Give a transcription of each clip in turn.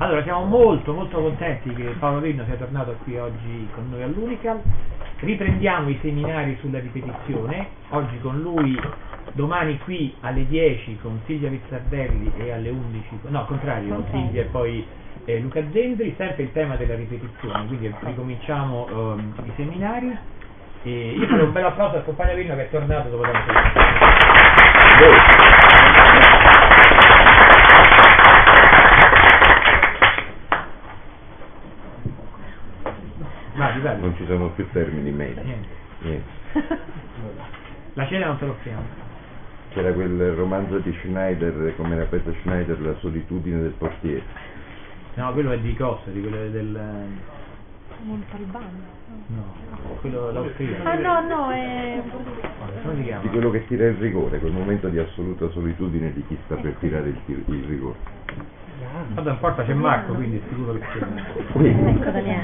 Allora, siamo molto contenti che Paolo Virno sia tornato qui oggi con noi all'Unical. Riprendiamo i seminari sulla ripetizione, oggi con lui, domani qui alle 10 con Silvia Vizzardelli e alle 11, no, al contrario, Silvia e poi Luca Zendri, sempre il tema della ripetizione, quindi ricominciamo i seminari. E io farò un bel applauso al compagno Virno che è tornato dopo tanto tempo. Non ci sono più termini medi. Niente. La cena non te lo offriamo. C'era quel romanzo di Schneider, come era Peter Schneider, La solitudine del portiere. No, quello è di Costa, di quello del... Montalbano. No, quello l'austriaco. Ah no, è... Come si chiama? Di quello che tira il rigore, quel momento di assoluta solitudine di chi sta per tirare il rigore. Guarda, in porta c'è Marco, quindi è sicuro che c'è. Quindi,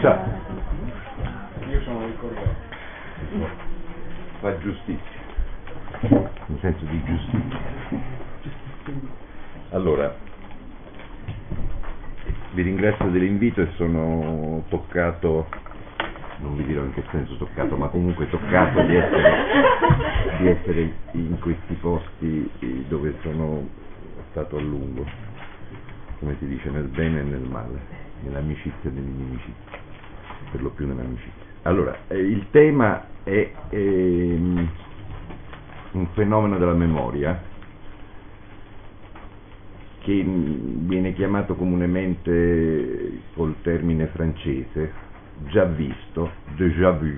Io sono il corretto. fa giustizia, in senso di giustizia. Allora, vi ringrazio dell'invito e sono toccato, non vi dirò in che senso toccato, ma comunque toccato di essere in questi posti dove sono stato a lungo, come si dice, nel bene e nel male, nell'amicizia e nell'inimicizia, per lo più nell'amicizia. Allora, il tema è un fenomeno della memoria che viene chiamato comunemente col termine francese già visto, déjà vu.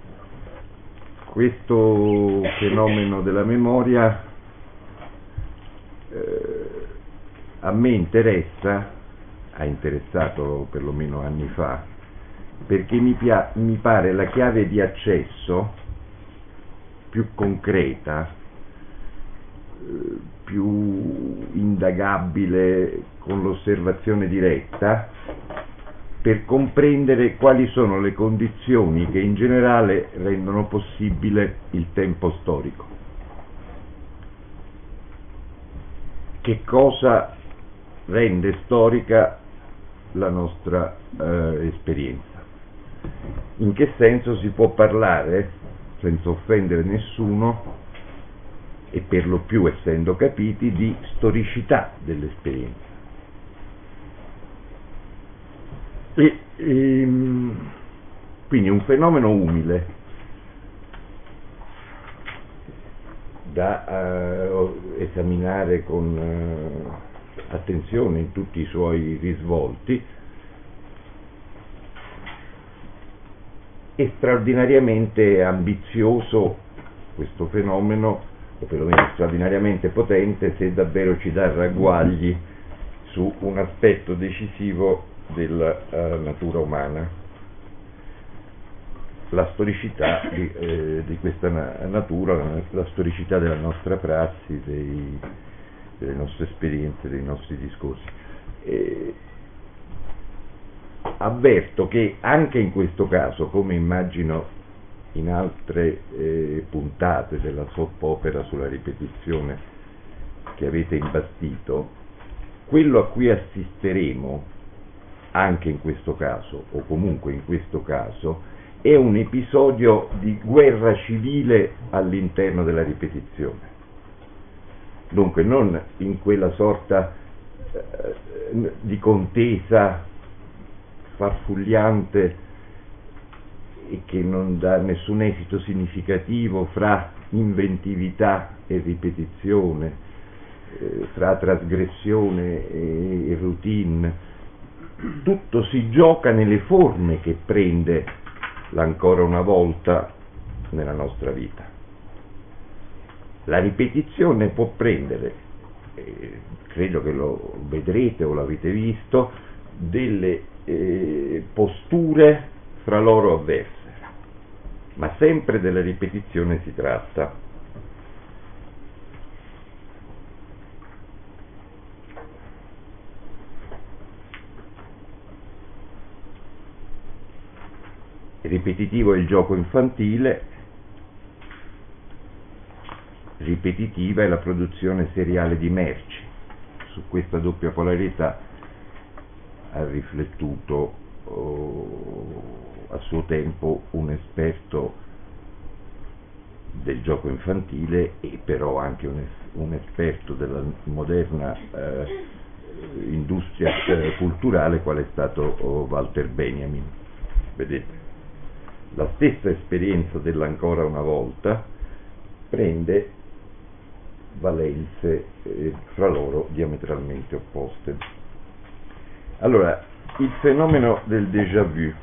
Questo fenomeno della memoria a me interessa, ha interessato perlomeno anni fa, perché mi pare la chiave di accesso più concreta, più indagabile con l'osservazione diretta, per comprendere quali sono le condizioni che in generale rendono possibile il tempo storico. Che cosa rende storica la nostra esperienza? In che senso si può parlare, senza offendere nessuno, e per lo più essendo capiti, di storicità dell'esperienza. Quindi un fenomeno umile da esaminare con attenzione in tutti i suoi risvolti, è straordinariamente ambizioso questo fenomeno, o perlomeno straordinariamente potente, se davvero ci dà ragguagli su un aspetto decisivo della natura umana, la storicità di questa natura, la storicità della nostra prassi, delle nostre esperienze, dei nostri discorsi. Avverto che anche in questo caso, come immagino in altre puntate della soap opera sulla ripetizione che avete imbastito, quello a cui assisteremo anche in questo caso, o comunque in questo caso, è un episodio di guerra civile all'interno della ripetizione. Dunque non in quella sorta di contesa farfugliante e che non dà nessun esito significativo fra inventività e ripetizione, fra trasgressione e routine. Tutto si gioca nelle forme che prende l'ancora una volta nella nostra vita. La ripetizione può prendere, credo che lo vedrete o l'avete visto, delle posture fra loro avverse, ma sempre della ripetizione si tratta. Ripetitivo è il gioco infantile, ripetitiva è la produzione seriale di merci. Su questa doppia polarità ha riflettuto a suo tempo un esperto del gioco infantile e però anche un esperto della moderna industria culturale, quale è stato Walter Benjamin. Vedete, la stessa esperienza dell'ancora una volta prende valenze fra loro diametralmente opposte. Allora, il fenomeno del déjà vu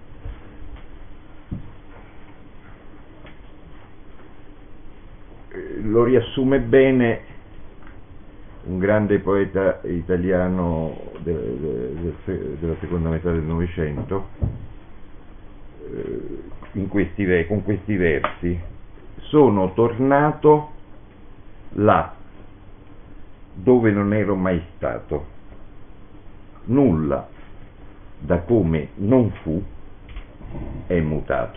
lo riassume bene un grande poeta italiano della seconda metà del Novecento, con questi versi: sono tornato là dove non ero mai stato, nulla da come non fu è mutato,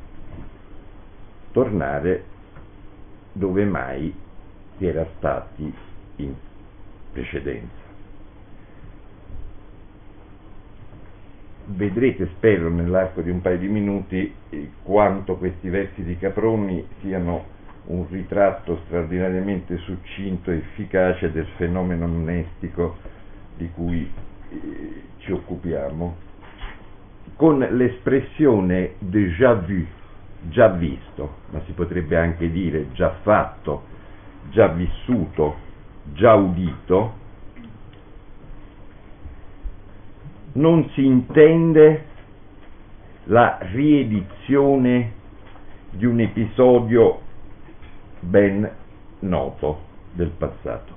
tornare dove mai si era stati in precedenza. Vedrete, spero, nell'arco di un paio di minuti quanto questi versi di Caproni siano un ritratto straordinariamente succinto e efficace del fenomeno mnestico di cui ci occupiamo. Con l'espressione déjà vu, già visto, ma si potrebbe anche dire già fatto, già vissuto, già udito, non si intende la riedizione di un episodio ben noto del passato.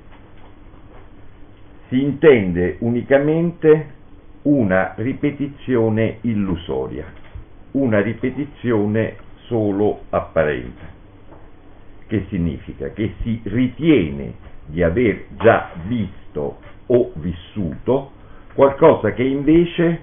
Si intende unicamente una ripetizione illusoria, una ripetizione solo apparente, che significa che si ritiene di aver già visto o vissuto qualcosa che invece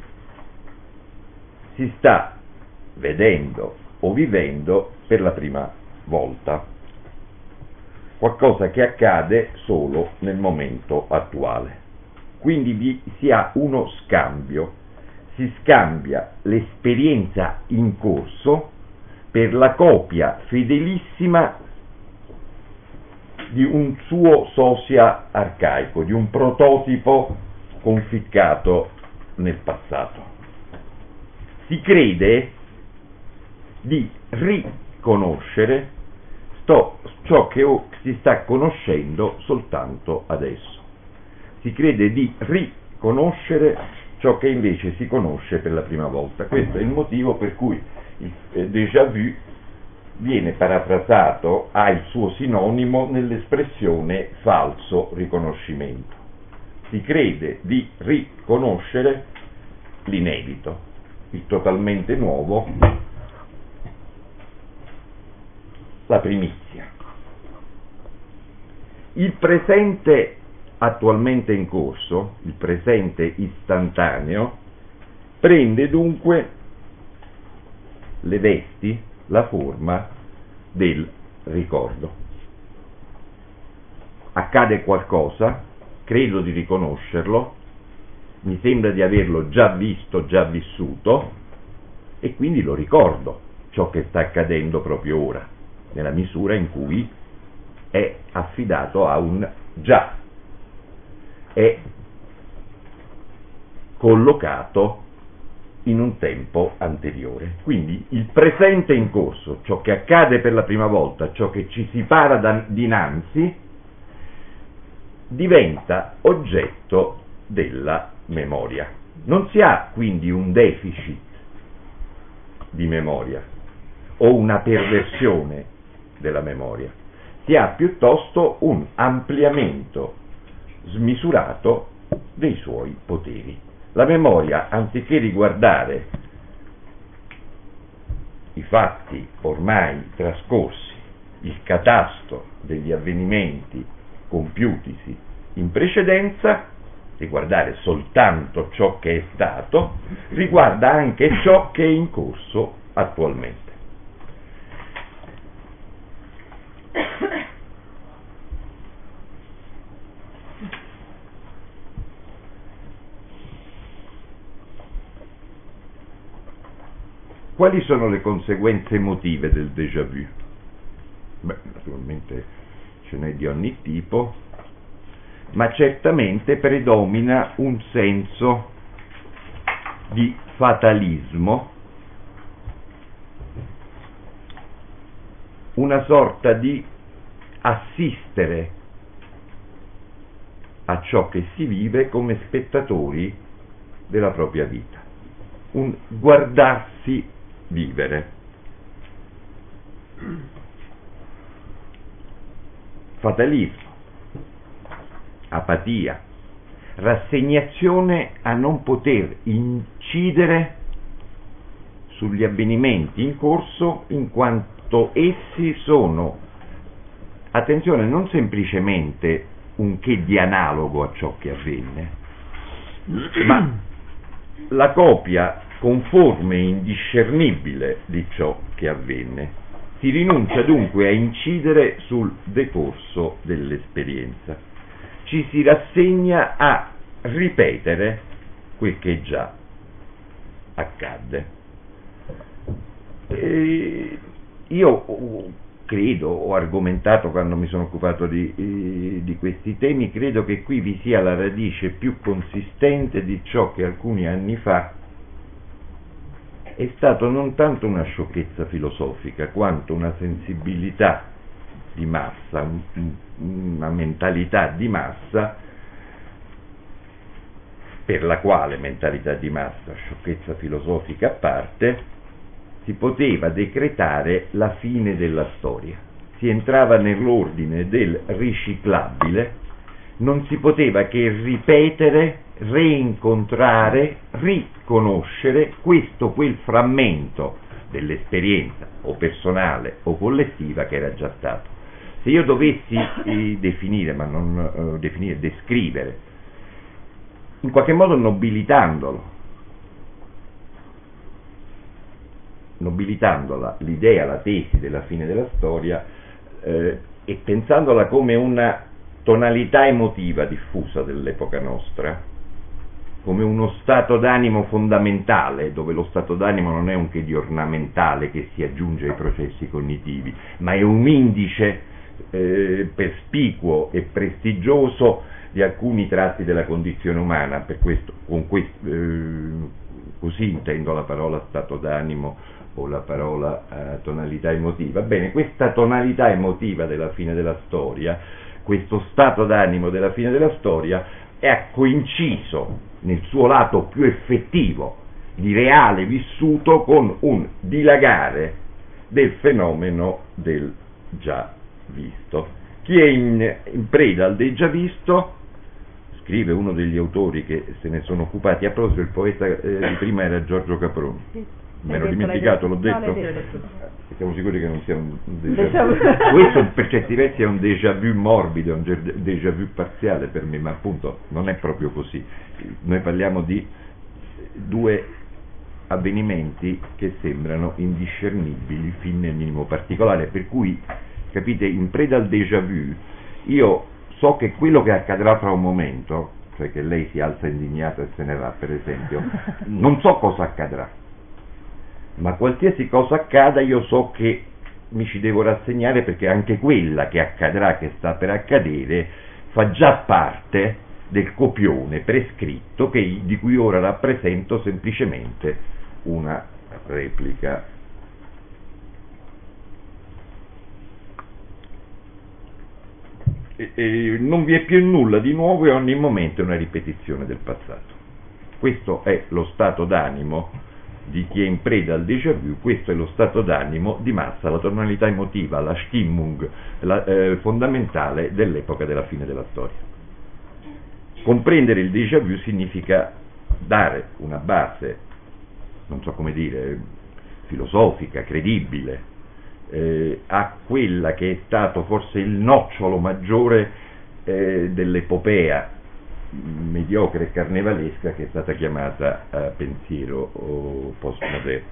si sta vedendo o vivendo per la prima volta, qualcosa che accade solo nel momento attuale. Quindi si ha uno scambio, si scambia l'esperienza in corso per la copia fedelissima di un suo sosia arcaico, di un prototipo conficcato nel passato. Si crede di riconoscere ciò che si sta conoscendo soltanto adesso. Si crede di riconoscere ciò che invece si conosce per la prima volta. Questo è il motivo per cui il déjà vu viene parafrasato, ha il suo sinonimo nell'espressione falso riconoscimento. Si crede di riconoscere l'inedito, il totalmente nuovo, la primizia. Il presente attualmente in corso, il presente istantaneo, prende dunque le vesti, la forma del ricordo. Accade qualcosa, credo di riconoscerlo, mi sembra di averlo già visto, già vissuto, e quindi lo ricordo, ciò che sta accadendo proprio ora, nella misura in cui è affidato a un già, è collocato in un tempo anteriore. Quindi il presente in corso, ciò che accade per la prima volta, ciò che ci si para dinanzi, diventa oggetto della memoria. Non si ha quindi un deficit di memoria o una perversione della memoria, si ha piuttosto un ampliamento smisurato dei suoi poteri. La memoria, anziché riguardare i fatti ormai trascorsi, il catasto degli avvenimenti compiutisi in precedenza, riguardare soltanto ciò che è stato, riguarda anche ciò che è in corso attualmente. Quali sono le conseguenze emotive del déjà vu? Beh, naturalmente ce n'è di ogni tipo, ma certamente predomina un senso di fatalismo, una sorta di assistere a ciò che si vive come spettatori della propria vita, un guardarsi vivere. Fatalismo, apatia, rassegnazione a non poter incidere sugli avvenimenti in corso in quanto essi sono, attenzione, non semplicemente un che di analogo a ciò che avvenne, ma la copia conforme e indiscernibile di ciò che avvenne. Si rinuncia dunque a incidere sul decorso dell'esperienza. Ci si rassegna a ripetere quel che già accadde. Io credo, ho argomentato quando mi sono occupato di questi temi, credo che qui vi sia la radice più consistente di ciò che alcuni anni fa è stato non tanto una sciocchezza filosofica quanto una sensibilità di massa, una mentalità di massa, per la quale mentalità di massa, sciocchezza filosofica a parte, si poteva decretare la fine della storia. Si entrava nell'ordine del riciclabile, non si poteva che ripetere, reincontrare, riconoscere questo o quel frammento dell'esperienza o personale o collettiva che era già stato. Se io dovessi definire, ma non definire, descrivere, in qualche modo nobilitandola l'idea, la tesi della fine della storia e pensandola come una tonalità emotiva diffusa dell'epoca nostra, come uno stato d'animo fondamentale, dove lo stato d'animo non è un che di ornamentale che si aggiunge ai processi cognitivi, ma è un indice perspicuo e prestigioso di alcuni tratti della condizione umana. Per questo, così intendo la parola stato d'animo o la parola tonalità emotiva. Bene, questa tonalità emotiva della fine della storia, questo stato d'animo della fine della storia è coinciso nel suo lato più effettivo, di reale vissuto, con un dilagare del fenomeno del già visto. Chi è in preda al déjà visto, scrive uno degli autori che se ne sono occupati, a proposito il poeta di prima era Giorgio Caproni, mi ero dimenticato, l'ho detto, siamo sicuri che non sia un déjà vu. Questo per certi versi è un déjà vu morbido, è un déjà vu parziale per me, ma appunto non è proprio così. Noi parliamo di due avvenimenti che sembrano indiscernibili fin nel minimo particolare, per cui, capite, in preda al déjà vu io so che quello che accadrà fra un momento, cioè che lei si alza indignata e se ne va, per esempio, non so cosa accadrà, ma qualsiasi cosa accada io so che mi ci devo rassegnare, perché anche quella che accadrà, che sta per accadere, fa già parte del copione prescritto di cui ora rappresento semplicemente una replica. E non vi è più nulla di nuovo e ogni momento è una ripetizione del passato. Questo è lo stato d'animo di chi è in preda al déjà vu, questo è lo stato d'animo di massa, la tonalità emotiva, la Stimmung fondamentale dell'epoca della fine della storia. Comprendere il déjà vu significa dare una base, non so come dire, filosofica, credibile, a quella che è stato forse il nocciolo maggiore dell'epopea mediocre e carnevalesca che è stata chiamata pensiero postmoderno.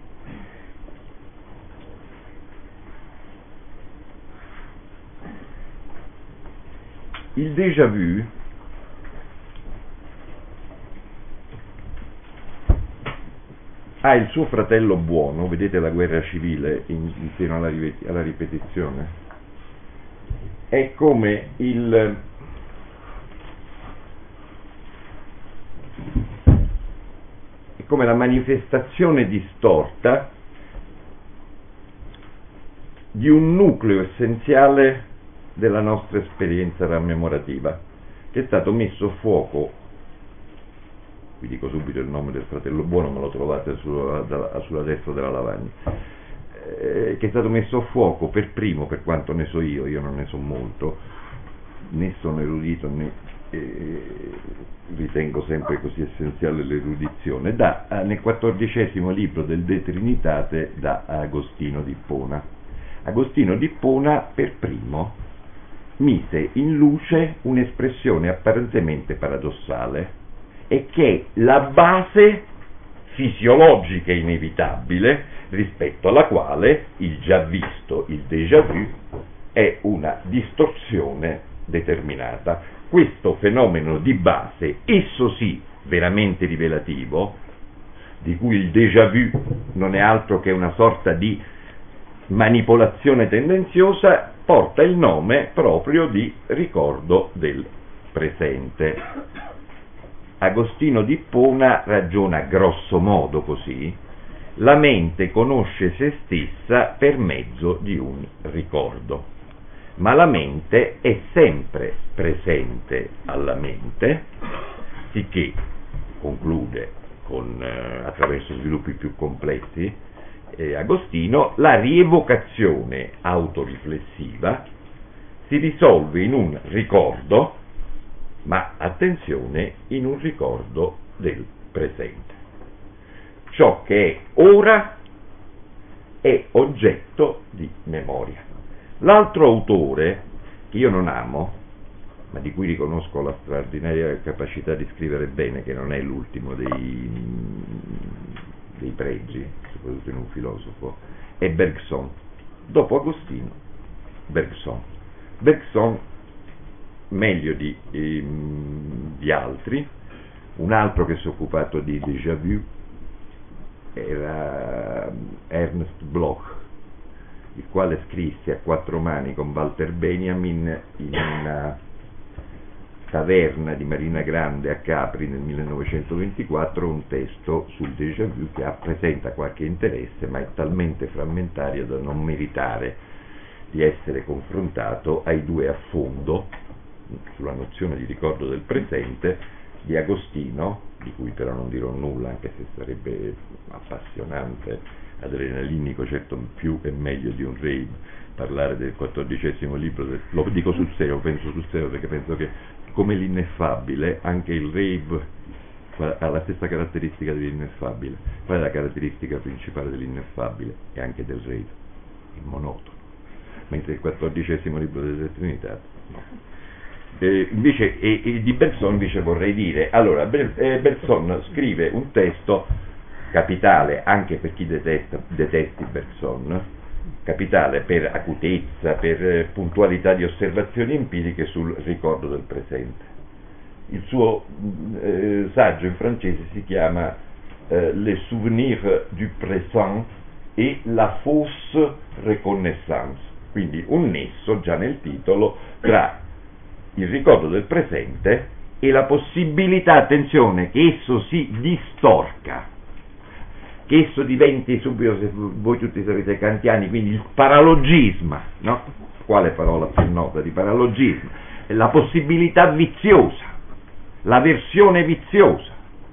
Il déjà vu ha il suo fratello buono, vedete la guerra civile insieme alla ripetizione, è come la manifestazione distorta di un nucleo essenziale della nostra esperienza rammemorativa, che è stato messo a fuoco, vi dico subito il nome del fratello buono, me lo trovate sulla destra della lavagna, che è stato messo a fuoco per primo, per quanto ne so io non ne so molto, né sono erudito né ritengo sempre così essenziale l'erudizione, nel 14° libro del De Trinitate da Agostino d'Ippona. Agostino d'Ippona per primo mise in luce un'espressione apparentemente paradossale, e che è la base fisiologica e inevitabile rispetto alla quale il già visto, il déjà vu, è una distorsione determinata. Questo fenomeno di base, esso sì veramente rivelativo, di cui il déjà vu non è altro che una sorta di manipolazione tendenziosa, porta il nome proprio di ricordo del presente. Agostino d'Ippona ragiona grosso modo così: la mente conosce se stessa per mezzo di un ricordo, ma la mente è sempre presente alla mente, sicché, conclude attraverso sviluppi più complessi, Agostino, la rievocazione autoriflessiva si risolve in un ricordo, ma attenzione, in un ricordo del presente. Ciò che è ora è oggetto di memoria. L'altro autore, che io non amo, ma di cui riconosco la straordinaria capacità di scrivere bene, che non è l'ultimo dei pregi, soprattutto in un filosofo, è Bergson. Dopo Agostino, Bergson. Bergson, meglio di altri. Un altro che si è occupato di déjà vu era Ernst Bloch, il quale scrisse a quattro mani con Walter Benjamin in una taverna di Marina Grande a Capri nel 1924 un testo sul déjà vu che presenta qualche interesse, ma è talmente frammentario da non meritare di essere confrontato ai due affondo sulla nozione di ricordo del presente di Agostino, di cui però non dirò nulla, anche se sarebbe appassionante, adrenalinico, certo più e meglio di un rave parlare del 14° libro, lo dico sul serio, penso sul serio, perché penso che come l'ineffabile anche il rave ha la stessa caratteristica dell'ineffabile. Qual è la caratteristica principale dell'ineffabile e anche del rave? Il monotono, mentre il 14° libro delle Trinità no. Invece di Bergson invece vorrei dire, allora Bergson scrive un testo capitale anche per chi detesti Bergson, capitale per acutezza, per puntualità di osservazioni empiriche sul ricordo del presente. Il suo saggio in francese si chiama Les souvenirs du présent et la fausse reconnaissance, quindi un nesso già nel titolo tra il ricordo del presente e la possibilità, attenzione, che esso si distorca, che esso diventi subito, se voi tutti sarete kantiani, quindi il paralogisma, no? Quale parola più nota di paralogismo? La possibilità viziosa, la versione viziosa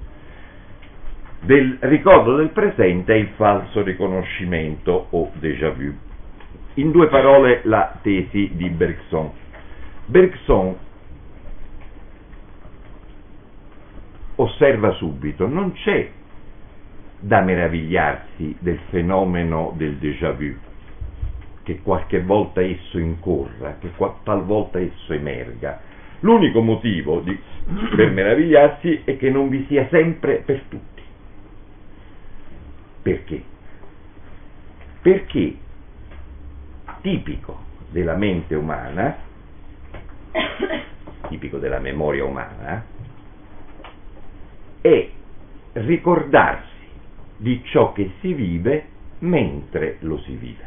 del ricordo del presente è il falso riconoscimento o déjà vu. In due parole la tesi di Bergson. Bergson osserva subito, non c'è da meravigliarsi del fenomeno del déjà vu, che qualche volta esso incorra, che talvolta esso emerga. L'unico motivo per meravigliarsi è che non vi sia sempre per tutti. Perché? Perché tipico della mente umana, tipico della memoria umana, è ricordarsi di ciò che si vive mentre lo si vive.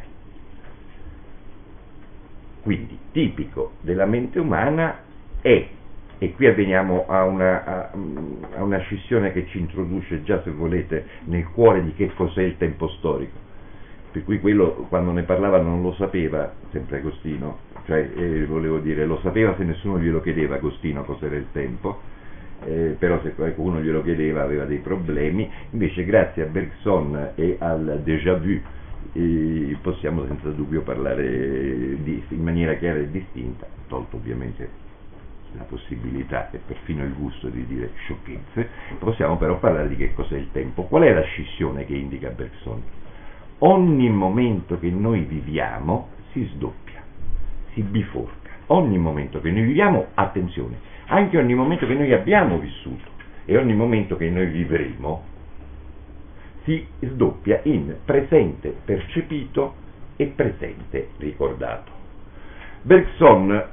Quindi, tipico della mente umana è, e qui avveniamo a una scissione che ci introduce già, se volete, nel cuore di che cos'è il tempo storico, per cui quello, quando ne parlava, non lo sapeva, sempre Agostino, cioè volevo dire, lo sapeva se nessuno glielo chiedeva, Agostino, cos'era il tempo, però se qualcuno glielo chiedeva aveva dei problemi. Invece grazie a Bergson e al déjà vu possiamo senza dubbio parlare in maniera chiara e distinta, tolto ovviamente la possibilità e perfino il gusto di dire sciocchezze. Possiamo però parlare di che cos'è il tempo. Qual è la scissione che indica Bergson? Ogni momento che noi viviamo si sdoppia, si biforca. Ogni momento che noi viviamo, attenzione, anche ogni momento che noi abbiamo vissuto e ogni momento che noi vivremo si sdoppia in presente percepito e presente ricordato. Bergson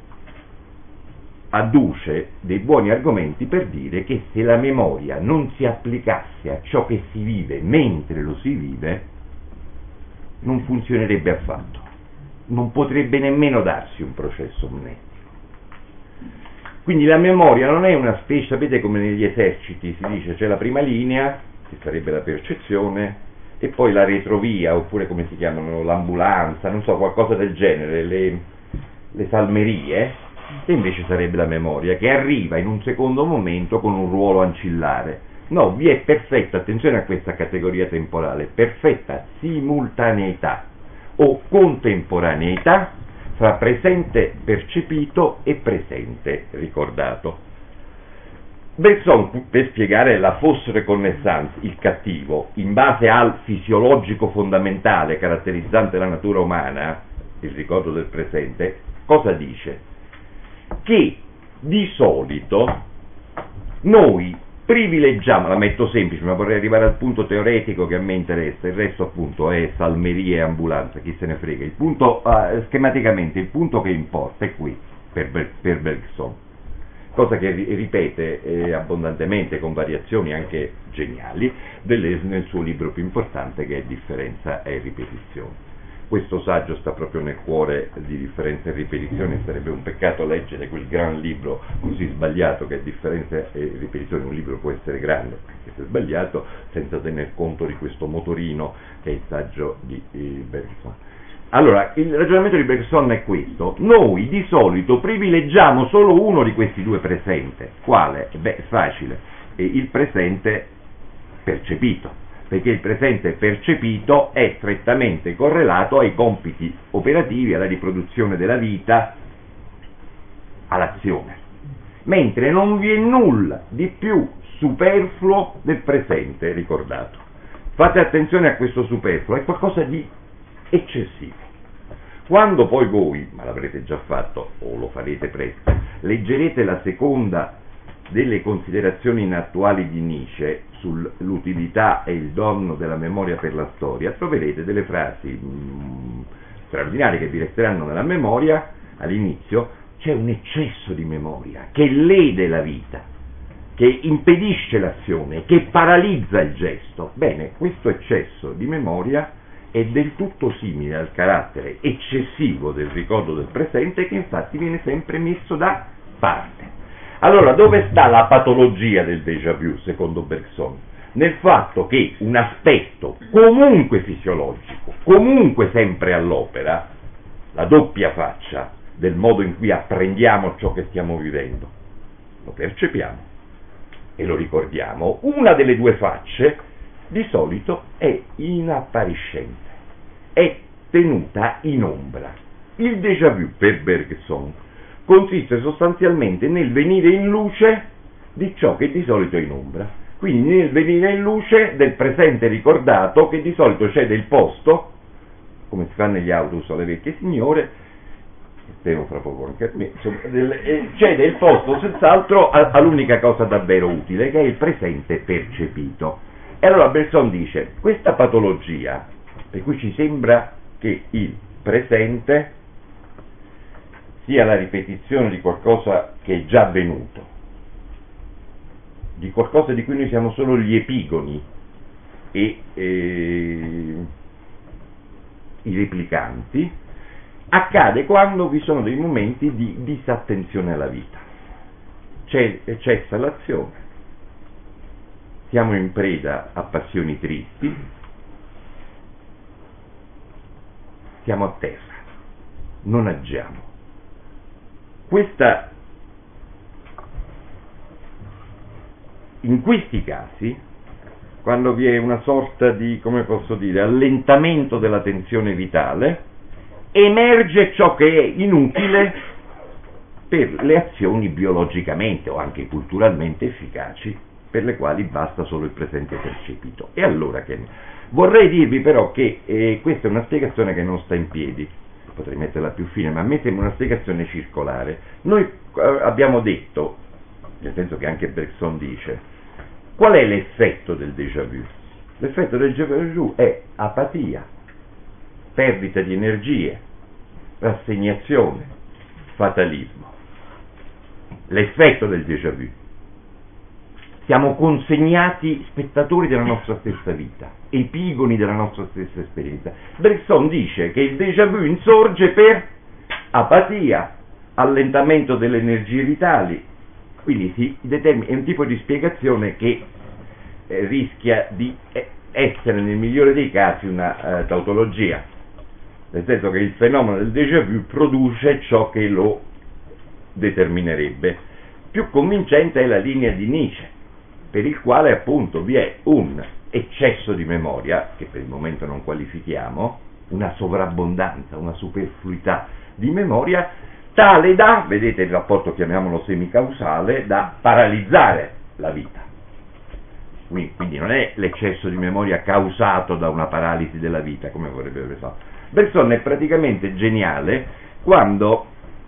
adduce dei buoni argomenti per dire che se la memoria non si applicasse a ciò che si vive mentre lo si vive, non funzionerebbe affatto, non potrebbe nemmeno darsi un processo mnestico. Quindi la memoria non è una specie, sapete come negli eserciti si dice c'è la prima linea, che sarebbe la percezione, e poi la retrovia, oppure come si chiamano, l'ambulanza, non so, qualcosa del genere, le salmerie, che invece sarebbe la memoria, che arriva in un secondo momento con un ruolo ancillare. No, vi è perfetta, attenzione a questa categoria temporale, perfetta simultaneità o contemporaneità fra presente percepito e presente ricordato. Bergson, per spiegare la fausse reconnaissance, il cattivo, in base al fisiologico fondamentale caratterizzante la natura umana, il ricordo del presente, cosa dice? Che di solito noi privilegiamo, la metto semplice, ma vorrei arrivare al punto teoretico che a me interessa, il resto appunto è salmeria e ambulanza, chi se ne frega. Il punto, schematicamente, il punto che importa è qui, per Bergson, cosa che ripete abbondantemente con variazioni anche geniali Deleuze nel suo libro più importante che è Differenza e ripetizione. Questo saggio sta proprio nel cuore di Differenza e ripetizione, sarebbe un peccato leggere quel gran libro così sbagliato che è Differenza e ripetizione. Un libro può essere grande, anche se sbagliato, senza tener conto di questo motorino che è il saggio di Bergson. Allora, il ragionamento di Bergson è questo: noi di solito privilegiamo solo uno di questi due presente. Quale? Beh, è facile, il presente percepito, perché il presente percepito è strettamente correlato ai compiti operativi, alla riproduzione della vita, all'azione, mentre non vi è nulla di più superfluo del presente ricordato. Fate attenzione a questo superfluo, è qualcosa di eccessivo. Quando poi voi, ma l'avrete già fatto o lo farete presto, leggerete la seconda delle considerazioni inattuali di Nietzsche sull'utilità e il dono della memoria per la storia, troverete delle frasi straordinarie che vi resteranno nella memoria. All'inizio c'è un eccesso di memoria che lede la vita, che impedisce l'azione, che paralizza il gesto. Bene, questo eccesso di memoria è del tutto simile al carattere eccessivo del ricordo del presente, che infatti viene sempre messo da parte. Allora, dove sta la patologia del déjà vu, secondo Bergson? Nel fatto che un aspetto comunque fisiologico, comunque sempre all'opera, la doppia faccia del modo in cui apprendiamo ciò che stiamo vivendo, lo percepiamo e lo ricordiamo, una delle due facce di solito è inappariscente, è tenuta in ombra. Il déjà vu per Bergson consiste sostanzialmente nel venire in luce di ciò che di solito è in ombra, quindi nel venire in luce del presente ricordato che di solito cede il posto, come si fa negli autobus alle vecchie signore, spero fra poco anche a me, insomma, cede il posto senz'altro all'unica cosa davvero utile, che è il presente percepito. E allora Bergson dice, questa patologia, per cui ci sembra che il presente sia la ripetizione di qualcosa che è già avvenuto, di qualcosa di cui noi siamo solo gli epigoni, e i replicanti, accade quando vi sono dei momenti di disattenzione alla vita. Cessa l'azione, siamo in preda a passioni tristi, siamo a terra, non agiamo. In questi casi, quando vi è una sorta di, come posso dire, allentamento della tensione vitale, emerge ciò che è inutile per le azioni biologicamente o anche culturalmente efficaci, per le quali basta solo il presente percepito. E allora vorrei dirvi però che questa è una spiegazione che non sta in piedi, potrei metterla più fine, ma a me sembra una spiegazione circolare. Noi abbiamo detto, nel senso che anche Bergson dice, qual è l'effetto del déjà vu? L'effetto del déjà vu è apatia, perdita di energie, rassegnazione, fatalismo. L'effetto del déjà vu. Siamo consegnati spettatori della nostra stessa vita, epigoni della nostra stessa esperienza. Bergson dice che il déjà vu insorge per apatia, allentamento delle energie vitali, quindi è un tipo di spiegazione che rischia di essere nel migliore dei casi una tautologia, nel senso che il fenomeno del déjà vu produce ciò che lo determinerebbe. Più convincente è la linea di Nietzsche, per il quale appunto vi è un eccesso di memoria, che per il momento non qualifichiamo, una sovrabbondanza, una superfluità di memoria, tale da, vedete il rapporto chiamiamolo semicausale, da paralizzare la vita. Quindi non è l'eccesso di memoria causato da una paralisi della vita, come vorrebbe pensare. Bergson è praticamente geniale quando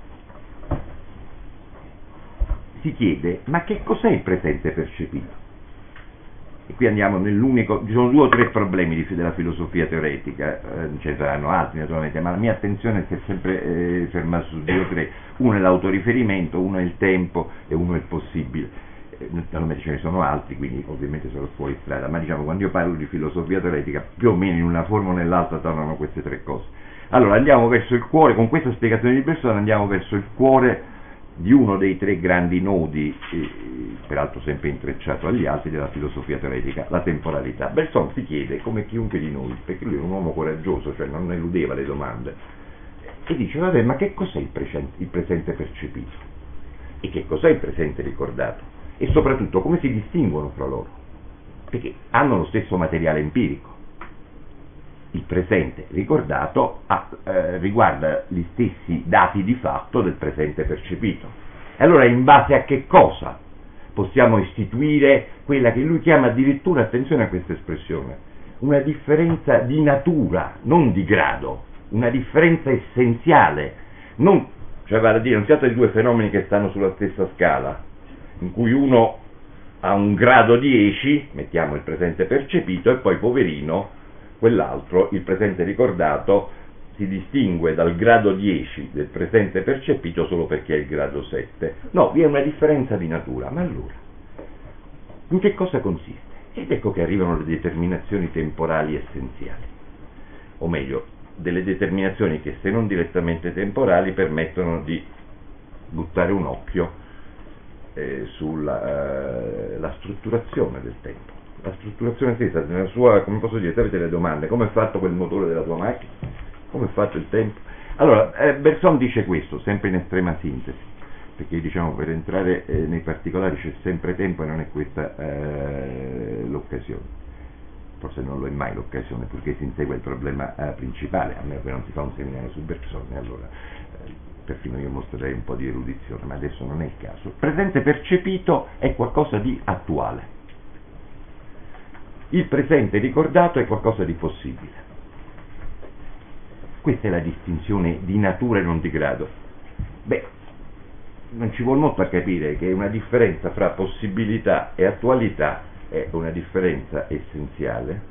si chiede, ma che cos'è il presente percepito? E qui andiamo nell'unico, ci sono 2 o 3 problemi della filosofia teoretica, ce ne saranno altri naturalmente, ma la mia attenzione si è sempre fermata su 2 o 3. Uno è l'autoriferimento, uno è il tempo e uno è il possibile. Naturalmente ce ne sono altri, quindi ovviamente sono fuori strada, ma diciamo quando io parlo di filosofia teoretica più o meno in una forma o nell'altra tornano queste 3 cose. Allora andiamo verso il cuore, con questa spiegazione di Bergson andiamo verso il cuore di uno dei 3 grandi nodi, peraltro sempre intrecciato agli altri, della filosofia teoretica, la temporalità. Bergson si chiede, come chiunque di noi, perché lui è un uomo coraggioso, cioè non eludeva le domande, e dice, vabbè, ma che cos'è il presente percepito? E che cos'è il presente ricordato? E soprattutto, come si distinguono fra loro? Perché hanno lo stesso materiale empirico. Il presente ricordato riguarda gli stessi dati di fatto del presente percepito. E allora in base a che cosa possiamo istituire quella che lui chiama addirittura, attenzione a questa espressione, una differenza di natura, non di grado, una differenza essenziale, cioè vale a dire, non si tratta di 2 fenomeni che stanno sulla stessa scala, in cui uno ha un grado 10, mettiamo il presente percepito, e poi poverino, quell'altro, il presente ricordato, si distingue dal grado 10 del presente percepito solo perché è il grado 7. No, vi è una differenza di natura. Ma allora, in che cosa consiste? Ed ecco che arrivano le determinazioni temporali essenziali, o meglio, delle determinazioni che, se non direttamente temporali, permettono di buttare un occhio sulla strutturazione del tempo. La strutturazione stessa, nella sua, come posso dire, sapete le domande, come è fatto quel motore della tua macchina, come è fatto il tempo. Allora, Bergson dice questo, sempre in estrema sintesi, perché diciamo per entrare nei particolari c'è sempre tempo e non è questa l'occasione, forse non lo è mai l'occasione, purché si insegue il problema principale, a meno che non si fa un seminario su Bergson, e allora perfino io mostrerei un po' di erudizione, ma adesso non è il caso. Il presente percepito è qualcosa di attuale. Il presente ricordato è qualcosa di possibile. Questa è la distinzione di natura e non di grado. Beh, non ci vuole molto a capire che una differenza fra possibilità e attualità è una differenza essenziale.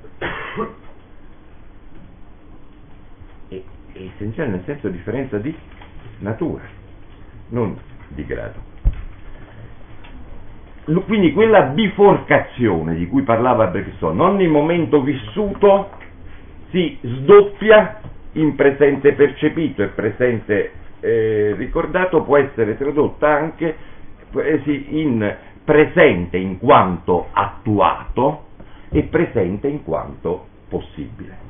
È essenziale nel senso differenza di natura, non di grado. quindi quella biforcazione di cui parlava Bergson, ogni momento vissuto si sdoppia in presente percepito e presente ricordato, può essere tradotta anche in presente in quanto attuato e presente in quanto possibile.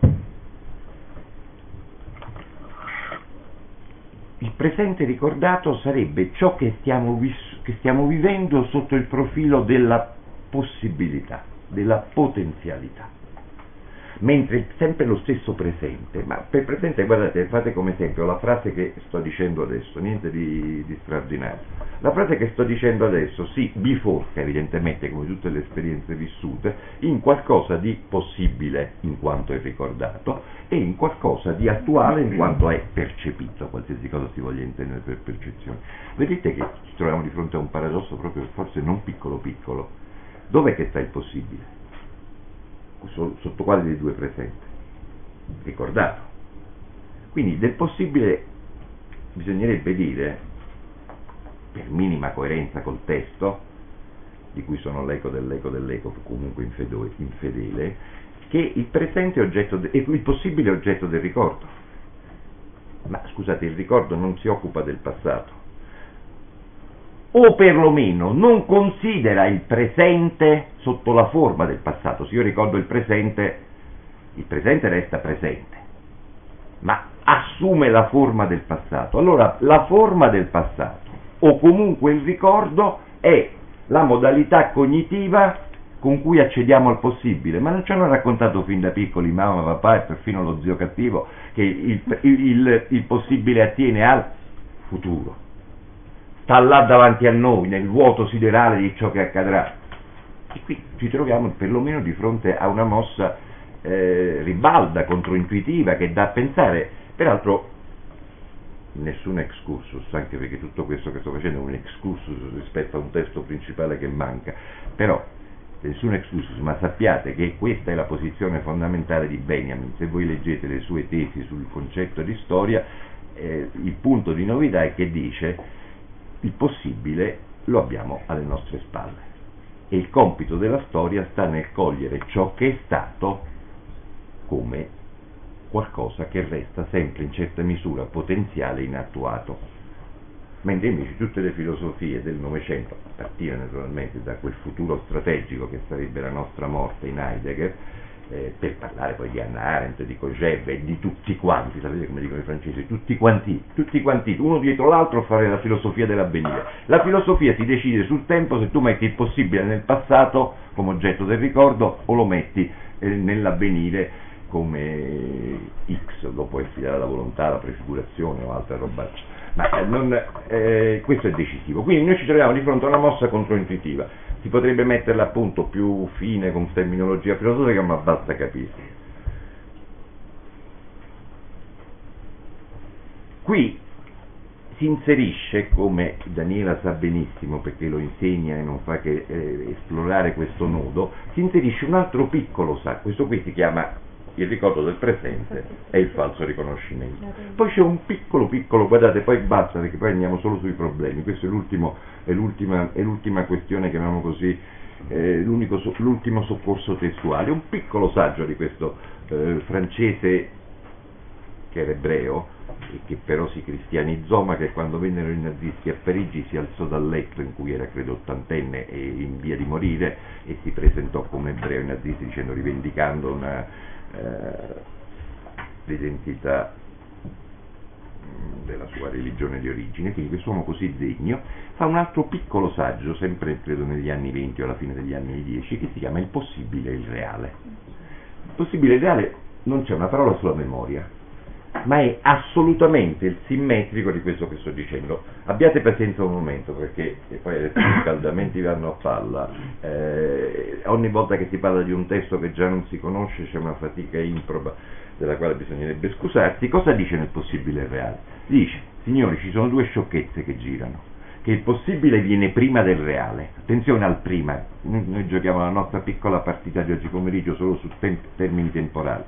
Il presente ricordato sarebbe ciò che stiamo vivendo sotto il profilo della possibilità, della potenzialità. Mentre sempre lo stesso presente, ma per presente, guardate, fate come esempio la frase che sto dicendo adesso, niente di straordinario. La frase che sto dicendo adesso si biforca evidentemente, come tutte le esperienze vissute, in qualcosa di possibile in quanto è ricordato e in qualcosa di attuale in quanto è percepito, qualsiasi cosa si voglia intendere per percezione. Vedete che ci troviamo di fronte a un paradosso proprio forse non piccolo piccolo. Dov'è che sta il possibile? Sotto quale dei due presente? Ricordato. Quindi del possibile bisognerebbe dire, per minima coerenza col testo, di cui sono l'eco dell'eco, comunque infedele, che il presente è oggetto e il possibile è oggetto del ricordo. Ma scusate, il ricordo non si occupa del passato, o perlomeno non considera il presente sotto la forma del passato. Se io ricordo il presente resta presente, ma assume la forma del passato. Allora la forma del passato, o comunque il ricordo, è la modalità cognitiva con cui accediamo al possibile. Ma non ci hanno raccontato fin da piccoli mamma, papà e perfino lo zio cattivo che il possibile attiene al futuro, sta là davanti a noi, nel vuoto siderale di ciò che accadrà. E qui ci troviamo perlomeno di fronte a una mossa ribalda, controintuitiva, che dà a pensare. Peraltro nessun excursus, anche perché tutto questo che sto facendo è un excursus rispetto a un testo principale che manca, però nessun excursus, ma sappiate che questa è la posizione fondamentale di Benjamin. Se voi leggete le sue tesi sul concetto di storia, il punto di novità è che dice: il possibile lo abbiamo alle nostre spalle e il compito della storia sta nel cogliere ciò che è stato come qualcosa che resta sempre in certa misura potenziale e inattuato. Mentre invece tutte le filosofie del Novecento, a partire naturalmente da quel futuro strategico che sarebbe la nostra morte in Heidegger, per parlare poi di Hannah Arendt, di Kojève e di tutti quanti, sapete come dicono i francesi, tutti quanti, uno dietro l'altro, fare la filosofia dell'avvenire. La filosofia si decide sul tempo se tu metti il possibile nel passato come oggetto del ricordo o lo metti nell'avvenire come X, dopo esserci la volontà, la prefigurazione o altra robaccia. Ma questo è decisivo. Quindi noi ci troviamo di fronte a una mossa controintuitiva. Si potrebbe metterla appunto più fine con terminologia filosofica, ma basta capire. Qui si inserisce, come Daniela sa benissimo perché lo insegna e non fa che esplorare questo nodo, si inserisce un altro piccolo saggio. Questo qui si chiama il ricordo del presente e il falso riconoscimento. Poi c'è un piccolo, guardate, poi basta perché poi andiamo solo sui problemi. Questo è l'ultima questione, chiamiamo così, l'ultimo soccorso testuale. Un piccolo saggio di questo francese che era ebreo e che però si cristianizzò, ma che quando vennero i nazisti a Parigi si alzò dal letto in cui era credo ottantenne e in via di morire e si presentò come ebreo ai nazisti dicendo, rivendicando l'identità della sua religione di origine. Quindi quest'uomo così degno fa un altro piccolo saggio, sempre credo negli anni 20 o alla fine degli anni 10, che si chiama Il possibile e il reale. Il possibile e il reale non c'è una parola sulla memoria, ma è assolutamente il simmetrico di questo che sto dicendo. Abbiate pazienza un momento, perché poi adesso i riscaldamenti vanno a palla. Ogni volta che si parla di un testo che già non si conosce c'è una fatica improba della quale bisognerebbe scusarsi. Cosa dice nel possibile e reale? Dice: signori, ci sono due sciocchezze che girano, che il possibile viene prima del reale. Attenzione al prima, noi giochiamo la nostra piccola partita di oggi pomeriggio solo su termini temporali.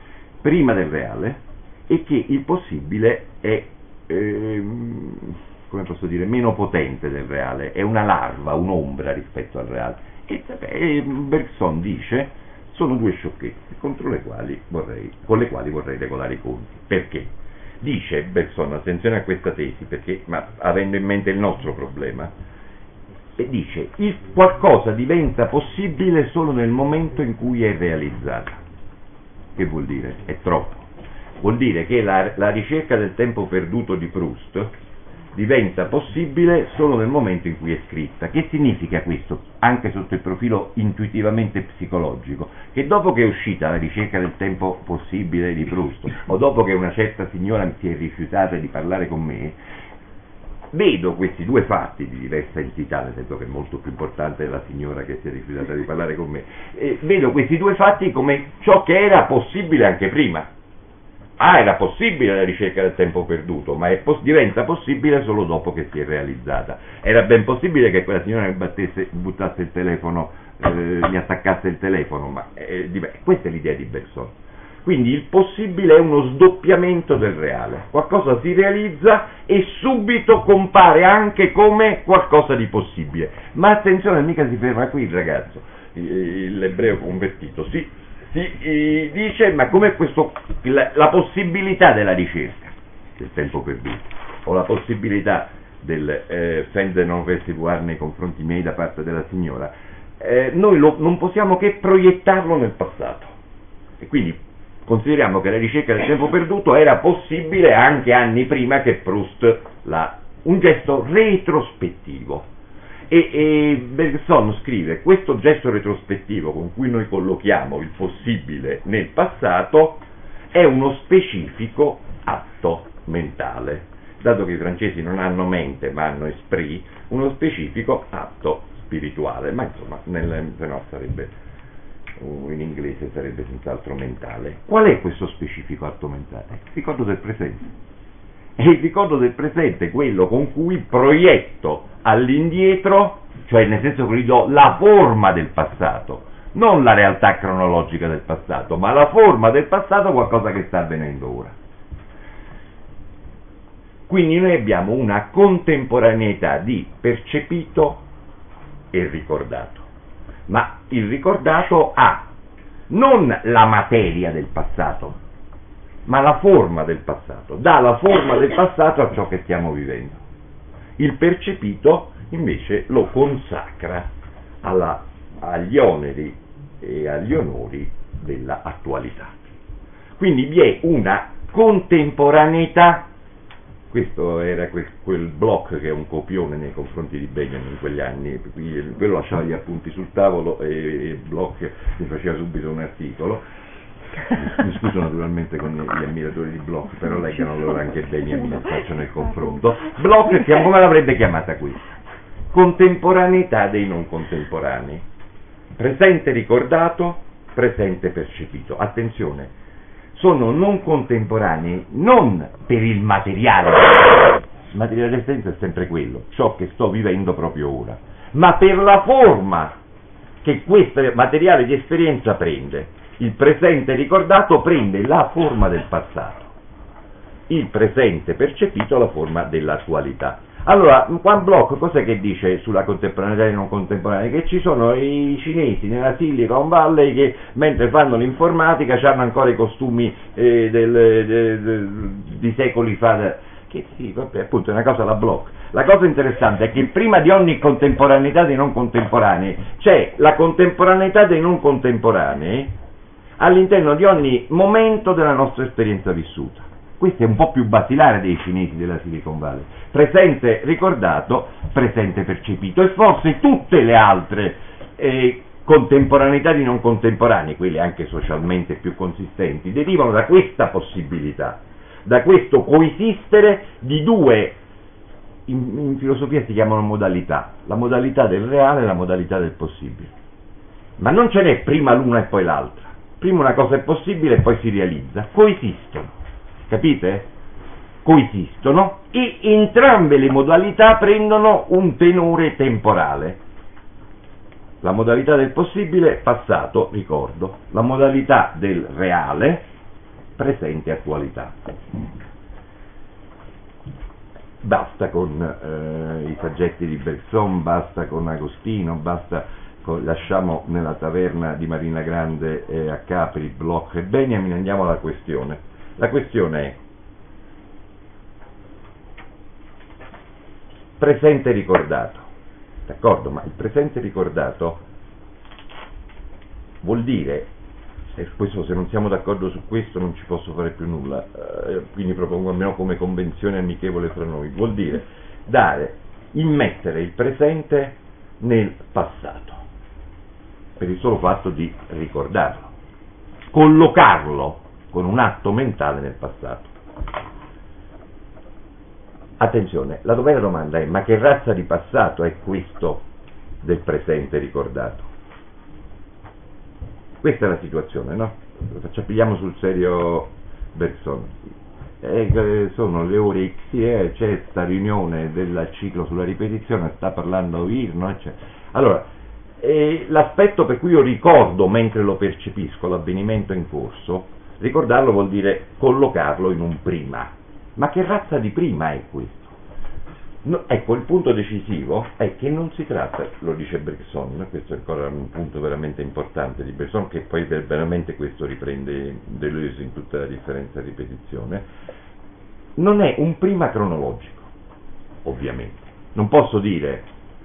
Prima del reale, e che il possibile è come posso dire, meno potente del reale, è una larva, un'ombra rispetto al reale. E Bergson dice, sono due sciocchezze con le quali vorrei regolare i conti. Perché? Dice Bergson, attenzione a questa tesi, perché, ma avendo in mente il nostro problema, e dice, qualcosa diventa possibile solo nel momento in cui è realizzata. Che vuol dire? È troppo. Vuol dire che la ricerca del tempo perduto di Proust diventa possibile solo nel momento in cui è scritta. Che significa questo? Anche sotto il profilo intuitivamente psicologico, che dopo che è uscita la ricerca del tempo possibile di Proust, o dopo che una certa signora si è rifiutata di parlare con me, vedo questi due fatti di diversa entità, nel senso che è molto più importante la signora che si è rifiutata di parlare con me, e vedo questi due fatti come ciò che era possibile anche prima. Era possibile la ricerca del tempo perduto, ma diventa possibile solo dopo che si è realizzata. Era ben possibile che quella signora buttasse il telefono, gli attaccasse il telefono, ma questa è l'idea di Bergson. Quindi il possibile è uno sdoppiamento del reale, qualcosa si realizza e subito compare anche come qualcosa di possibile. Ma attenzione, mica si ferma qui il ragazzo, l'ebreo convertito, dice, ma com'è questo, la possibilità della ricerca del tempo perduto, o la possibilità del fende non residuare nei confronti miei da parte della signora, noi non possiamo che proiettarlo nel passato, e quindi consideriamo che la ricerca del tempo perduto era possibile anche anni prima che Proust un gesto retrospettivo. E Bergson scrive, questo gesto retrospettivo con cui noi collochiamo il possibile nel passato è uno specifico atto mentale, dato che i francesi non hanno mente ma hanno esprit, uno specifico atto spirituale, ma insomma se no sarebbe, in inglese sarebbe senz'altro mentale. Qual è questo specifico atto mentale? Il ricordo del presente. E il ricordo del presente è quello con cui proietto all'indietro, cioè nel senso che gli do la forma del passato, non la realtà cronologica del passato, ma la forma del passato, qualcosa che sta avvenendo ora. Quindi noi abbiamo una contemporaneità di percepito e ricordato, ma il ricordato ha non la materia del passato, ma la forma del passato, dà la forma del passato a ciò che stiamo vivendo. Il percepito invece lo consacra agli oneri e agli onori della attualità. Quindi vi è una contemporaneità. Questo era quel Bloch che è un copione nei confronti di Benjamin in quegli anni, quello lasciava gli appunti sul tavolo e Bloch mi faceva subito un articolo. Mi scuso naturalmente con gli ammiratori di Bloch, però leggano allora anche Benjamin e facciano il confronto. Bloch come l'avrebbe chiamata qui? Contemporaneità dei non contemporanei, presente ricordato, presente percepito. Attenzione, sono non contemporanei non per il materiale dell'essenza è sempre quello, ciò che sto vivendo proprio ora, ma per la forma che questo materiale di esperienza prende. Il presente ricordato prende la forma del passato, il presente percepito la forma dell'attualità. Allora, Juan Bloch cos'è che dice sulla contemporaneità e non contemporanea? Che ci sono i cinesi nella Silicon Valley che mentre fanno l'informatica hanno ancora i costumi di secoli fa, che sì, vabbè, appunto è una cosa la Bloch. La cosa interessante è che prima di ogni contemporaneità dei non contemporanei c'è la contemporaneità dei non contemporanei all'interno di ogni momento della nostra esperienza vissuta. Questo è un po' più basilare dei cinesi della Silicon Valley. Presente ricordato, presente percepito, e forse tutte le altre contemporaneità di non contemporanei, quelle anche socialmente più consistenti, derivano da questa possibilità, da questo coesistere di due, in filosofia si chiamano modalità, la modalità del reale e la modalità del possibile. Ma non ce n'è prima l'una e poi l'altra. Prima una cosa è possibile e poi si realizza, coesistono, capite? Coesistono e entrambe le modalità prendono un tenore temporale. La modalità del possibile, passato, ricordo, la modalità del reale, presente, attualità. basta con i saggetti di Bergson, basta con Agostino, lasciamo nella taverna di Marina Grande a Capri, Bloch e Benjamin, andiamo alla questione. La questione è presente ricordato, d'accordo? Ma il presente ricordato vuol dire, e questo, se non siamo d'accordo su questo non ci posso fare più nulla, quindi propongo almeno come convenzione amichevole fra noi, vuol dire immettere il presente nel passato, per il solo fatto di ricordarlo, collocarlo con un atto mentale nel passato. Attenzione, la vera domanda è: ma che razza di passato è questo del presente ricordato? Questa è la situazione, no? Pigliamo sul serio Bergson. Sono le ore X, c'è sta riunione del ciclo sulla ripetizione, sta parlando Virno, eccetera. Allora, l'aspetto per cui io ricordo mentre lo percepisco l'avvenimento in corso, ricordarlo vuol dire collocarlo in un prima. Ma che razza di prima è questo? No, ecco, il punto decisivo è che non si tratta, lo dice Bergson, questo è ancora un punto veramente importante di Bergson, che poi veramente questo riprende Deleuze in tutta la differenza di ripetizione, non è un prima cronologico, ovviamente. Non posso dire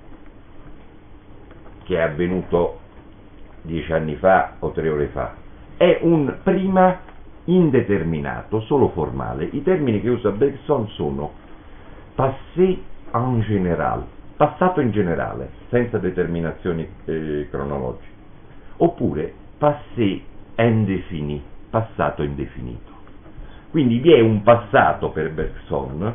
che è avvenuto 10 anni fa o 3 ore fa, è un prima indeterminato, solo formale. I termini che usa Bergson sono passé en général, passato in generale, senza determinazioni cronologiche, oppure passé indéfini, passato indefinito. Quindi vi è un passato per Bergson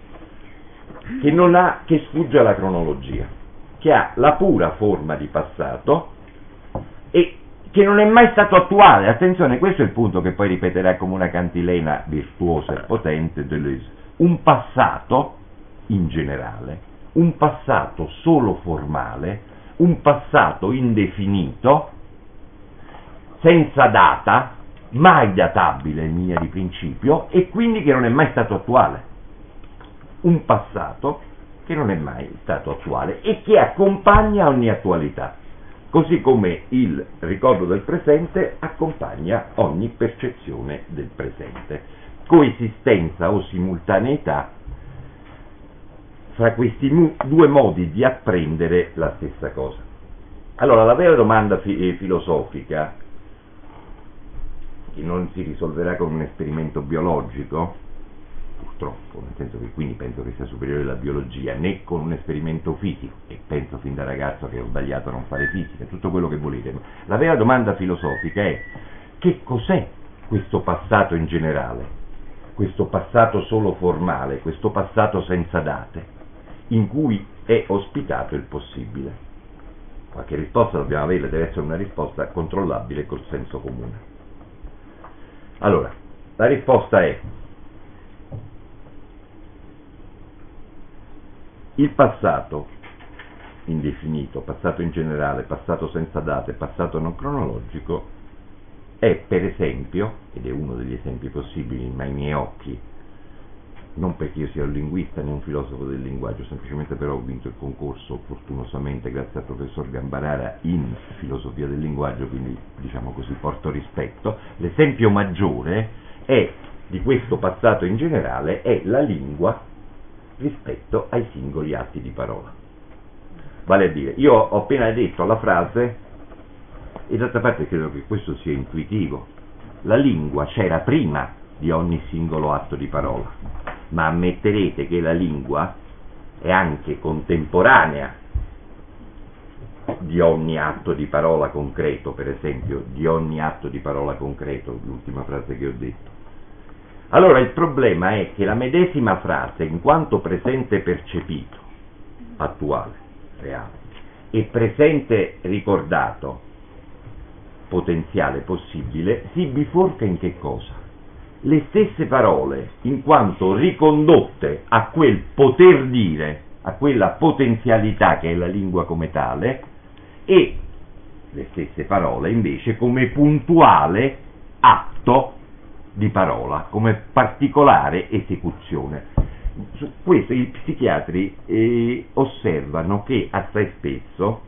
che sfugge alla cronologia, che ha la pura forma di passato e che non è mai stato attuale. Attenzione, questo è il punto che poi ripeterà come una cantilena virtuosa e potente Deleuze. Un passato in generale, un passato solo formale, un passato indefinito, senza data, mai databile in linea di principio, e quindi che non è mai stato attuale. Un passato che non è mai stato attuale e che accompagna ogni attualità, così come il ricordo del presente accompagna ogni percezione del presente. Coesistenza o simultaneità fra questi due modi di apprendere la stessa cosa. Allora, la vera domanda filosofica, che non si risolverà con un esperimento biologico, purtroppo, nel senso che quindi penso che sia superiore alla biologia, né con un esperimento fisico, e penso fin da ragazzo che ho sbagliato a non fare fisica, tutto quello che volete, ma la vera domanda filosofica è: che cos'è questo passato in generale, questo passato solo formale, questo passato senza date, in cui è ospitato il possibile? Qualche risposta dobbiamo averla, deve essere una risposta controllabile col senso comune. Allora, la risposta è: il passato indefinito, passato in generale, passato senza date, passato non cronologico, è per esempio, ed è uno degli esempi possibili ai miei occhi, non perché io sia un linguista né un filosofo del linguaggio, semplicemente però ho vinto il concorso fortunosamente grazie al professor Gambarara in filosofia del linguaggio, quindi diciamo così porto rispetto. L'esempio maggiore di questo passato in generale è la lingua rispetto ai singoli atti di parola. Vale a dire, io ho appena detto la frase, e d'altra parte credo che questo sia intuitivo, la lingua c'era prima di ogni singolo atto di parola, ma ammetterete che la lingua è anche contemporanea di ogni atto di parola concreto, per esempio, di ogni atto di parola concreto, l'ultima frase che ho detto. Allora il problema è che la medesima frase, in quanto presente percepito, attuale, reale, e presente ricordato, potenziale, possibile, si biforca in che cosa? Le stesse parole, in quanto ricondotte a quel poter dire, a quella potenzialità che è la lingua come tale, e le stesse parole invece come puntuale atto di parola, come particolare esecuzione. Su questo i psichiatri osservano che assai spesso